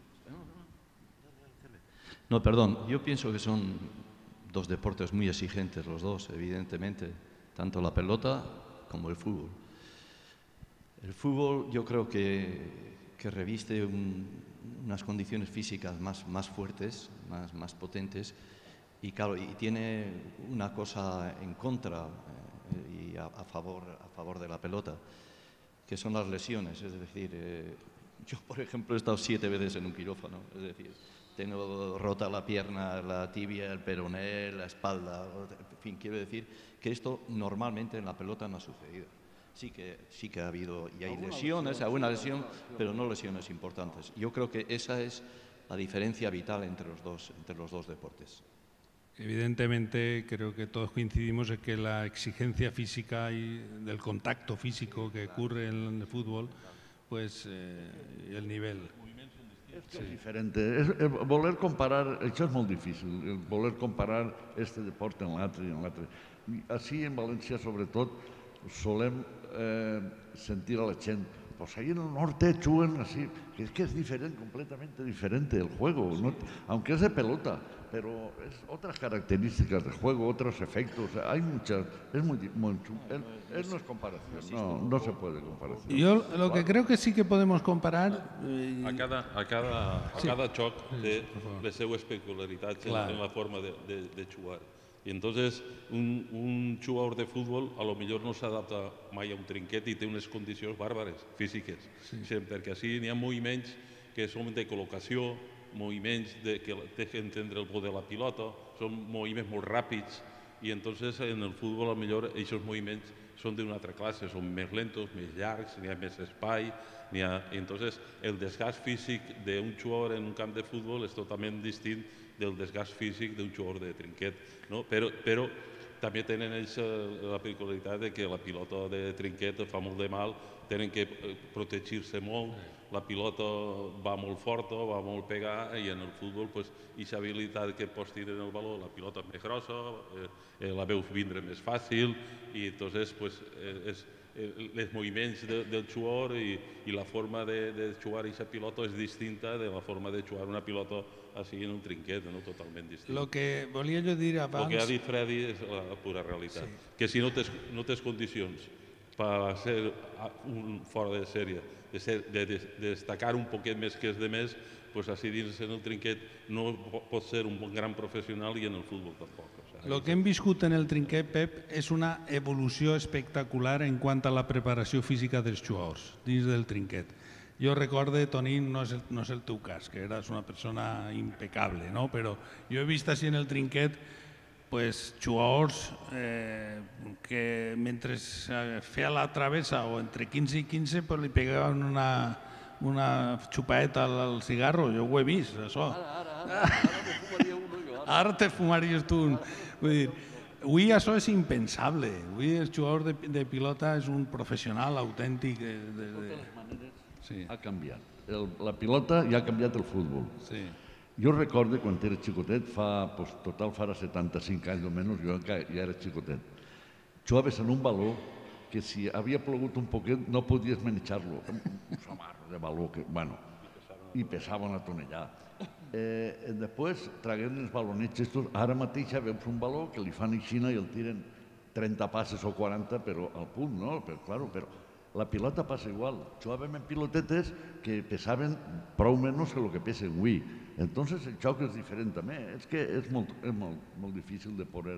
No, perdón, yo pienso que son dos deportes muy exigentes los dos, evidentemente, tanto la pelota como el fútbol. El fútbol yo creo que, que reviste un, unas condiciones físicas más, más fuertes, más, más potentes, y claro, y tiene una cosa en contra eh, y a, a, favor, a favor de la pelota, que son las lesiones. Es decir, eh, yo por ejemplo he estado siete veces en un quirófano, es decir, tengo rota la pierna, la tibia, el peroné, la espalda, en fin, quiero decir que esto normalmente en la pelota no ha sucedido. Sí que, sí que ha habido, y hay lesiones, alguna lesión, pero no lesiones importantes. Yo creo que esa es la diferencia vital entre los dos, entre los dos deportes. Evidentemente, creo que todos coincidimos en que la exigencia física y del contacto físico que ocurre en el fútbol, pues eh, el nivel. És sí. diferent. És, eh, voler comparar, això és molt difícil, voler comparar este deport en l'altre i en l'altre. Així en València, sobretot, solem eh, sentir a la gent, pues ahí en el norte chuen así, que es que es diferente, completamente diferente el juego, ¿no? Aunque es de pelota, pero es otras características del juego, otros efectos, hay muchas, es muy, muy es, es no es comparación, no, no se puede comparación. Yo lo que creo que sí que podemos comparar... Eh, a cada, a cada, a sí. cada xoc té les seues peculiaritats en, en la forma de, de, de jugar. Y entonces un, un jugador de fútbol a lo millor no s'adapta mai a un trinquet i té unes condicions bàrbares, físiques, sí. perquè així n'hi ha moviments que són de col·locació, moviments de, que té que entendre el bo de la pilota, són moviments molt ràpids i entonces en el futbol a lo millor aquests moviments són d'una altra classe, són més lentos, més llargs, n'hi ha més espai, n'hi ha... Entonces el desgast físic d'un jugador en un camp de futbol és totalment distint del desgast físic d'un jugador de trinquet, no? Però, però també tenen ells la peculiaritat de que la pilota de trinquet fa molt de mal, tenen que protegir-se molt, la pilota va molt forta, va molt pegar i en el futbol aquesta habilitat que pots tirar en el baló, la pilota és més grossa, la veus vindre més fàcil i entonces els moviments del jugador i la forma de jugar aquesta pilota és distinta de la forma de jugar una pilota així en un trinquet, totalment distinta. El que volia jo dir abans... El que ha dit Freddy és la pura realitat, que si no tens condicions per ser un fora de sèrie, de destacar un poquet més que els demés, doncs així dins en el trinquet no pot ser un gran professional i en el futbol tampoc. El que hem viscut en el trinquet, Pep, és una evolució espectacular en quant a la preparació física dels jugadors dins del trinquet. Jo recorde, Toni, no és el teu cas, que eres una persona impecable, però jo he vist així en el trinquet jugadors que mentre feia la travessa o entre quinze i quinze li pegaven una xupaeta al cigarro, jo ho he vist, això. Ara te fumaries tu un. Vull dir, avui això és impensable. Avui el jugador de pilota és un professional autèntic. De totes maneres ha canviat. La pilota ja ha canviat el futbol. Sí. Jo recordo quan era xicotet, fa, total farà setanta-cinc anys o menys, jo ja era xicotet. Jugaves en un baló que si havia plogut un poquet no podies manejar-lo. Un samarro de baló que, bueno, i pesava una tonellada. Després traguem els balonets estos, ara mateix veus un baló que li fan aixina i el tiren trenta passes o quaranta, però al punt, no? Però la pilota passa igual. Jugàvem en pilotetes que pesaven prou menys que el que pesen avui. Entonces el xoc és diferent també. És que és molt difícil de poder...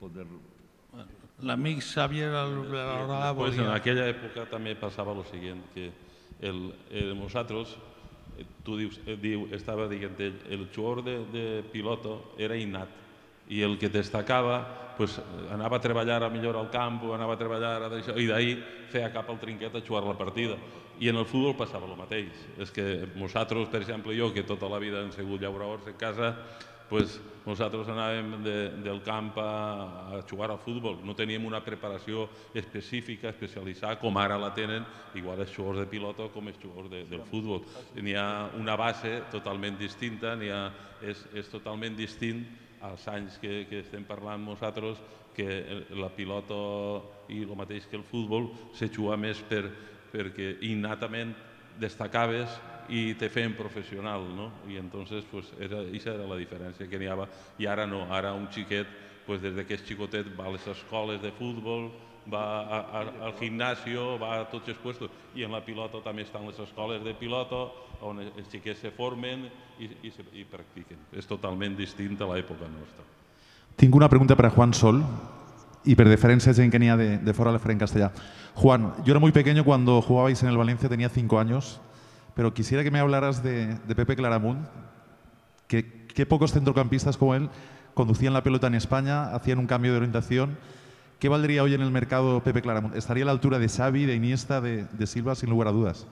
L'amic Xavier Alorada volia... En aquella època també passava el següent, que nosaltres, tu dius, estava dient ell, el jugador de pilota era innat i el que destacava anava a treballar a millorar al camp, anava a treballar i d'ahir feia cap al trinquet a jugar la partida. I en el futbol passava el mateix. És que nosaltres, per exemple, jo, que tota la vida hem sigut llauradors en casa, nosaltres anàvem del camp a jugar al futbol. No teníem una preparació específica, especialitzada, com ara la tenen igual els jugadors de pilota com els jugadors del futbol. N'hi ha una base totalment distinta, és totalment distint als anys que estem parlant nosaltres, que la pilota i el mateix que el futbol se juga més perquè innatament destacaves i te feien professional, no? I entonces aquesta era la diferència que n'hi havia. I ara no, ara un xiquet, des que és xicotet, va a les escoles de futbol, va al gimnasio, va a tots els puestos, i en la pilota també estan les escoles de pilota, on els xiquets se formen i practiquen. És totalment distint a l'època nostra. Tinc una pregunta per a Juan Sol, y por diferencias en que venía de, de fuera le faré en castellano. Juan, yo era muy pequeño cuando jugabais en el Valencia, tenía cinco años, pero quisiera que me hablaras de, de Pepe Claramunt, que, que pocos centrocampistas como él conducían la pelota en España, hacían un cambio de orientación. ¿Qué valdría hoy en el mercado Pepe Claramunt? ¿Estaría a la altura de Xavi, de Iniesta, de, de Silva, sin lugar a dudas?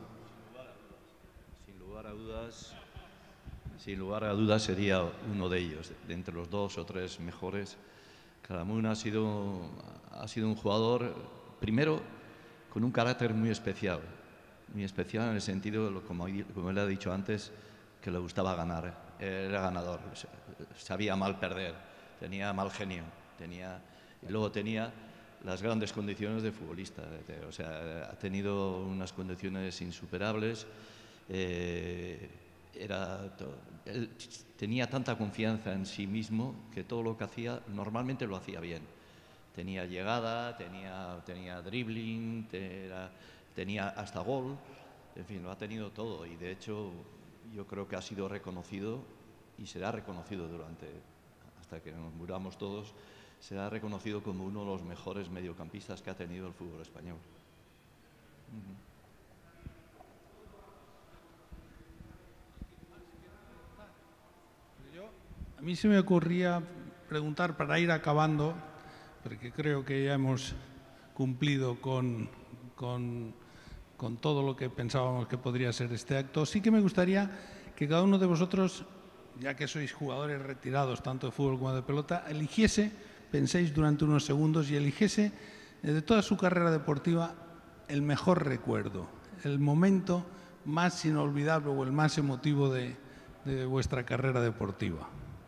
Sin lugar a dudas, sin lugar a dudas sería uno de ellos, de entre los dos o tres mejores. Claramunt ha sido, ha sido un jugador, primero, con un carácter muy especial, muy especial en el sentido, como, como él ha dicho antes, que le gustaba ganar, era ganador, sabía mal perder, tenía mal genio, tenía, y luego tenía las grandes condiciones de futbolista, o sea, ha tenido unas condiciones insuperables, eh, era, él tenía tanta confianza en sí mismo que todo lo que hacía normalmente lo hacía bien. Tenía llegada, tenía, tenía dribbling, tenía, tenía hasta gol, en fin, lo ha tenido todo y de hecho yo creo que ha sido reconocido y será reconocido durante, hasta que nos muramos todos, será reconocido como uno de los mejores mediocampistas que ha tenido el fútbol español. Uh-huh. A mí se me ocurría preguntar, para ir acabando, porque creo que ya hemos cumplido con, con, con todo lo que pensábamos que podría ser este acto, sí que me gustaría que cada uno de vosotros, ya que sois jugadores retirados tanto de fútbol como de pelota, eligiese, penséis durante unos segundos y eligiese de toda su carrera deportiva el mejor recuerdo, el momento más inolvidable o el más emotivo de, de vuestra carrera deportiva.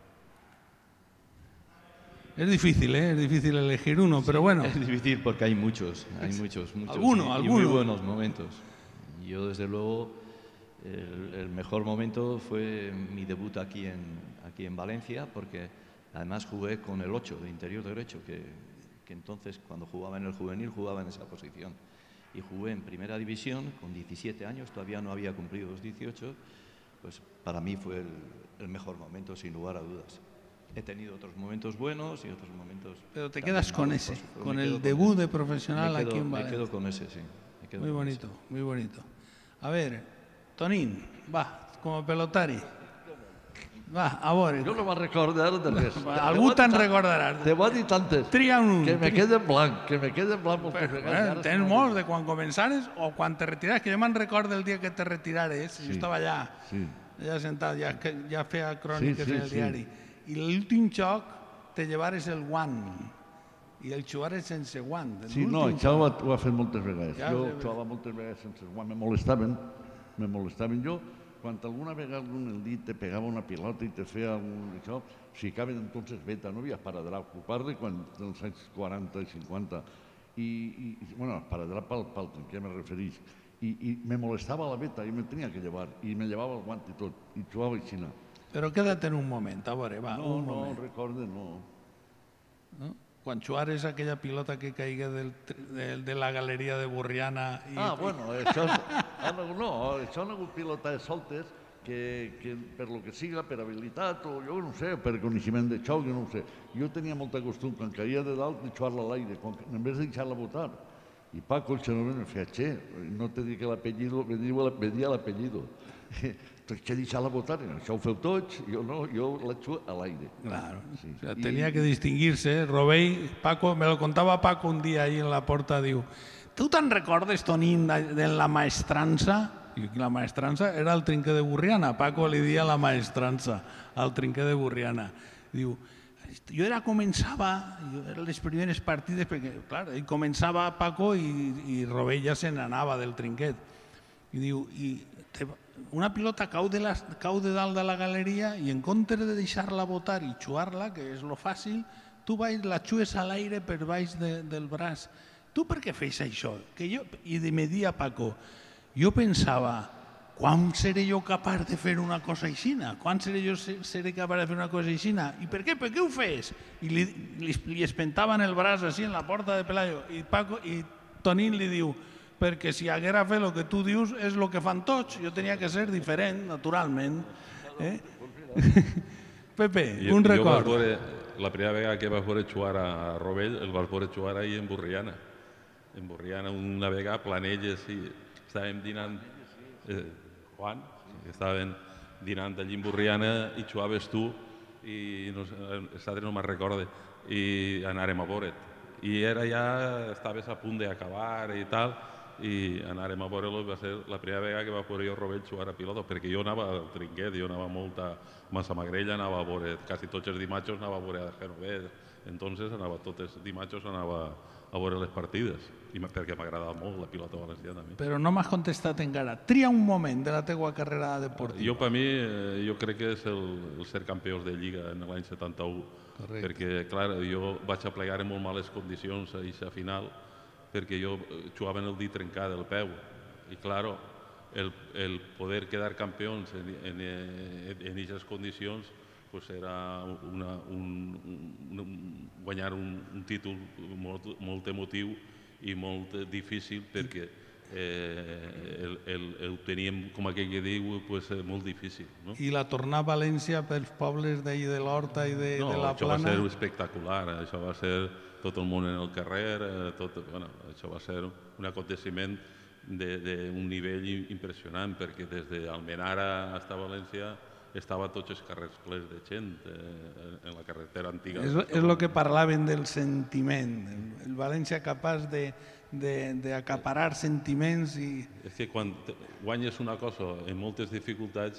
Es difícil, ¿eh? Es difícil elegir uno, pero bueno. Es difícil porque hay muchos, hay muchos, muchos. Alguno, y, alguno. Y muy buenos momentos. Yo, desde luego, el, el mejor momento fue mi debut aquí en, aquí en Valencia, porque además jugué con el ocho de interior derecho, que, que entonces, cuando jugaba en el juvenil, jugaba en esa posición. Y jugué en primera división con diecisiete años, todavía no había cumplido los dieciocho, pues para mí fue el, el mejor momento, sin lugar a dudas. He tenido otros momentos buenos y otros momentos... Pero te quedas con malos, ese, pues, con me el quedo debut con de ese. profesional Me quedo- aquí en Me Valencia. quedo con ese, sí. Me quedo Muy con bonito, muy bonito. A ver, Tonín, va, como pelotari. Va, a veure. Jo no me'n recordo ara de res. Algú te'n recordaràs. Te ho he dit antes. Tria un. Que me quede en blanc, que me quede en blanc moltes Però, vegades. eh, Ara tens se m'ha molts, de quan començares o quan te retirares, que jo me'n recordo el dia que te retirares, Sí. jo estava allà, Sí. allà sentat, ja, que- ja feia cròniques Sí, sí, en el sí. diari, i l'últim xoc te llevares el guant i el jugares sense guant. Sí, no, L'últim això ho xoc. ha, ho ha fet moltes vegades. Ja, Jo ja, ja. jugava moltes vegades sense guant, me molestaven, me molestaven. Jo, quan alguna vegada algun el dit te pegava una pilota i te feia algun... Això, si caben entonces beta, no havia paradrap. Ho parlo quan dels anys quaranta i cinquanta. I, i bueno, paradrap pel, pel que me referís. I, I me molestava la beta i me tenia que llevar. I me llevava el guant i tot. I jugava així. Però queda't en un moment, a veure, va, No, un no, moment. recorde, no. No? Quan jugares aquella pilota que caigué del, de, de la galeria de Burriana... I, Ah, bueno, això, és, han, no, això han hagut pilotades soltes que, que per lo que siga, per habilitat o jo no sé, per coneixement de xoc, jo no ho sé. Jo tenia molta costum, quan caia de dalt, de xuar-la a l'aire, quan, en vez de deixar-la botar. I Paco, el xenovent, me feia, che, no te dic l'apellido, me, diu, me dia l'apellido. Tens que deixar-la botar, això ho feu tots, jo no, jo la xuo a l'aire. Claro, Sí. o sea, I- tenía que distinguirse. Robey, Paco, me lo contaba Paco un día ahí en la porta, diu, ¿tú te'n recordes, Tonín, de, de la maestrança? I la maestrança era el trinquer de Burriana. Paco li dia la maestrança al trinquer de Burriana. Diu, jo era començava, jo era les primeres partides, perquè, clar, ell començava Paco i, i Robey ja se n'anava del trinquet. I diu, i te, una pilota cau de, la, cau de dalt de la galeria i en comptes de deixar-la botar i xuar-la, que és lo fàcil, tu vais, la xues a l'aire per baix de, del braç. Tu per què fes això? Que jo, i me dia Paco, jo pensava, quan seré jo capaç de fer una cosa aixina? Quan seré jo seré capaç de fer una cosa aixina? I per què? Per què ho fes? I li, li, li espentaven el braç així en la porta de Pelayo. I, Paco, i Tonín li diu, perquè si haguera fet el que tu dius és el que fan tots. Jo tenia que ser diferent, naturalment. Eh? Pepe, Jo, un jo record. vaig veure, la primera vegada que vaig veure jugar a Rovell, el vaig veure jugar ahir en Burriana. En Burriana, una vegada, Planelles, i estàvem dinant, eh, Juan, estàvem dinant allí en Burriana i jugaves tu, i no, sé, no me'n recorde, i anàrem a veure't. I era ja, estaves a punt d'acabar i tal, i anàrem a veure-lo, va ser la primera vegada que va veure jo Rovell jugar a pilota, perquè jo anava al trinquet, jo anava molt a Massamagrella, anava a veure, quasi tots els dimarts anava a veure a Genovès, entonces anava tots els dimarts anava a veure les partides, i perquè m'agradava molt la pilota valenciana a mi. Però no m'has contestat encara. Tria un moment de la teua carrera deportiva. Jo, per mi, eh, jo crec que és el, el ser campions de Lliga en l'any setanta-u, Correcte. perquè, clar, jo vaig a plegar en molt males condicions a aquesta final, perquè jo jugava en el dit trencat del peu, i, clar, el, el poder quedar campions en, en, en aquestes condicions pues era una, un, un, guanyar un, un títol molt, molt emotiu i molt difícil perquè eh, el, el, el teníem, com aquell que diu, pues, molt difícil. No? I la tornar a València pels pobles d'ahir de l'Horta i de, no, de la això Plana? va ser espectacular, això va ser tot el món en el carrer, eh, tot, bueno, això va ser un aconteciment d'un nivell impressionant, perquè des d'Almenara fins a València estava tots els carrers plens de gent en la carretera antiga. És el que parlaven del sentiment, el València capaç d'acaparar sentiments i... És que quan guanyes una cosa en moltes dificultats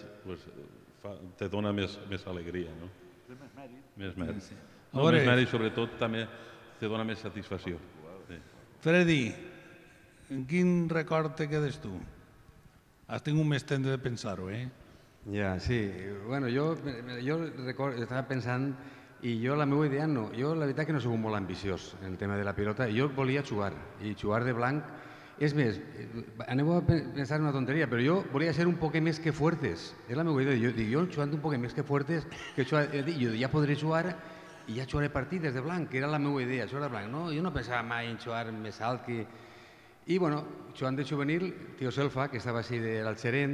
te dona més alegria, no? Més mèrit. Més mèrit. No, més mèrit, sobretot, també te dona més satisfacció. Freddy, en quin record te quedes tu? Has tingut més temps de pensar-ho, eh? Ja, sí. Bueno, jo estava pensant i jo la meva idea no. Jo la veritat que no soc molt ambiciós en el tema de la pilota. Jo volia jugar i jugar de blanc. És més, aneu a pensar una tonteria, però jo volia ser un poc més que fuertes. És la meva idea. Jo, jo jugant un poc més que fuertes, que jo ja podré jugar i ja jugaré partides de blanc, que era la meva idea, jugar de blanc. No, jo no pensava mai en jugar més alt que... I, bueno, jugant de juvenil, Tio Selfa, que estava així de l'Algerent,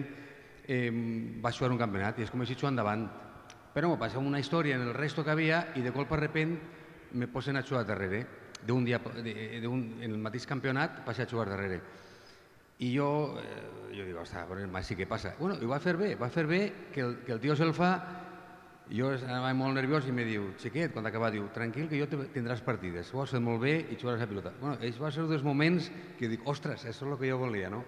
va jugar un campionat i és com així jugant davant. Però m'ho passava una història en el resto que havia i de colp a repent me posen a jugar darrere. D'un dia, en el mateix campionat, passé a jugar darrere. I jo, jo dic, ostres, però mai sí que passa. Bueno, i va fer bé, va fer bé que el Tio Selfa, jo anava molt nerviós i me diu, xiquet, quan acaba, diu, tranquil, que jo tindràs partides, ho has fet molt bé i jugaràs a pilota. Bueno, ells va ser un dels moments que dic, ostres, això és el que jo volia, no?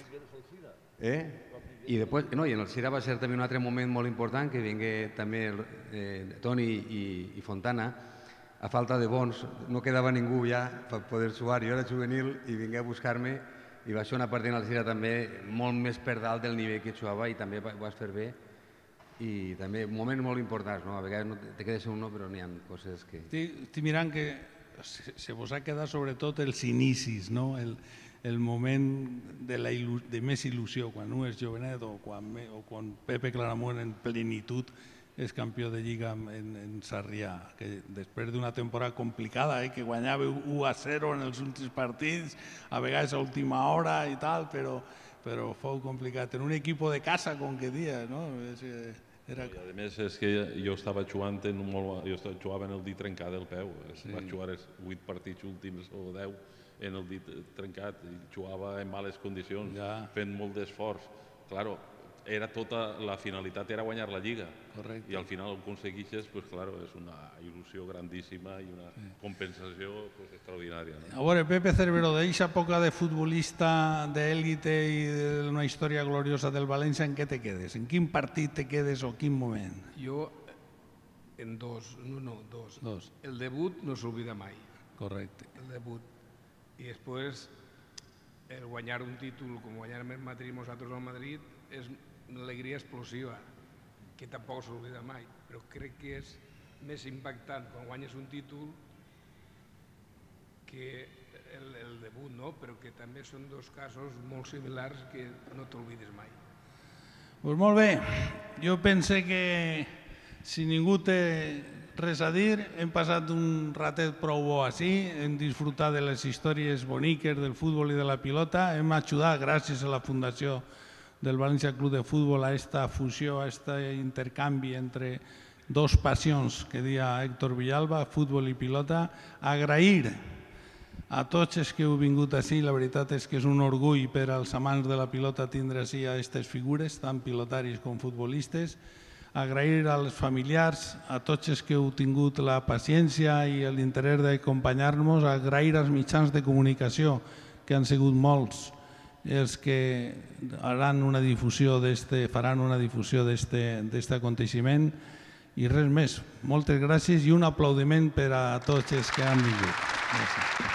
Eh? I després, no, i en el Sira va ser també un altre moment molt important, que vingué també Toni i Fontana, a falta de bons, no quedava ningú ja per poder jugar, jo era juvenil i vingué a buscar-me i va ser una partida en el Sira també molt més per dalt del nivell que jugava i també ho vas fer bé i també moments molt importants, no? A vegades no te quedes en uno però n'hi ha coses que... Estic mirant que se vos ha quedat sobretot els inicis, no? El moment de més il·lusió, quan un és jovenet o quan Pepe Claramunt en plenitud és campió de Lliga en Sarrià, que després d'una temporada complicada, que guanyava u a zero en els últims partits, a vegades a última hora i tal, però fou complicat. En un equip de casa, com que dia, no? I a més és que jo estava jugant jo jugava en el dit trencat del peu, vaig jugar els vuit partits últims o deu en el dit trencat i jugava en males condicions, fent molt d'esforç. Claro, era tota, la finalitat era guanyar la Lliga i al final ho aconseguixes, pues claro, és una il·lusió grandíssima i una compensació extraordinària. A veure, Pepe Cerveró, d'eixa època de futbolista d'élite i d'una història gloriosa del València, en què te quedes? En quin partit te quedes o quin moment? Jo en dos, no, no, dos. El debut no s'oblida mai. Correcte. El debut. I després el guanyar un títol com guanyar-me el Madrid nosaltres al Madrid és una alegria explosiva que tampoc s'oblida mai, però crec que és més impactant quan guanyes un títol que el debut, no? Però que també són dos casos molt similars que no t'oblides mai. Doncs molt bé, jo pense que si ningú té res a dir, hem passat un ratet prou bo així, hem disfrutat de les històries boniques del futbol i de la pilota, hem ajudat gràcies a la Fundació del València Club de Futbol a aquesta fusió, a aquest intercanvi entre dos passions que deia Héctor Villalba, futbol i pilota. Agrair a tots els que heu vingut així, la veritat és que és un orgull per als amants de la pilota tindre així a aquestes figures, tant pilotaris com futbolistes. Agrair als familiars, a tots els que heu tingut la paciència i l'interès d'acompanyar-nos, agrair als mitjans de comunicació, que han sigut molts, els que faran una difusió d'aquest aconteixement i res més. Moltes gràcies i un aplaudiment per a tots els que han vingut. Gràcies.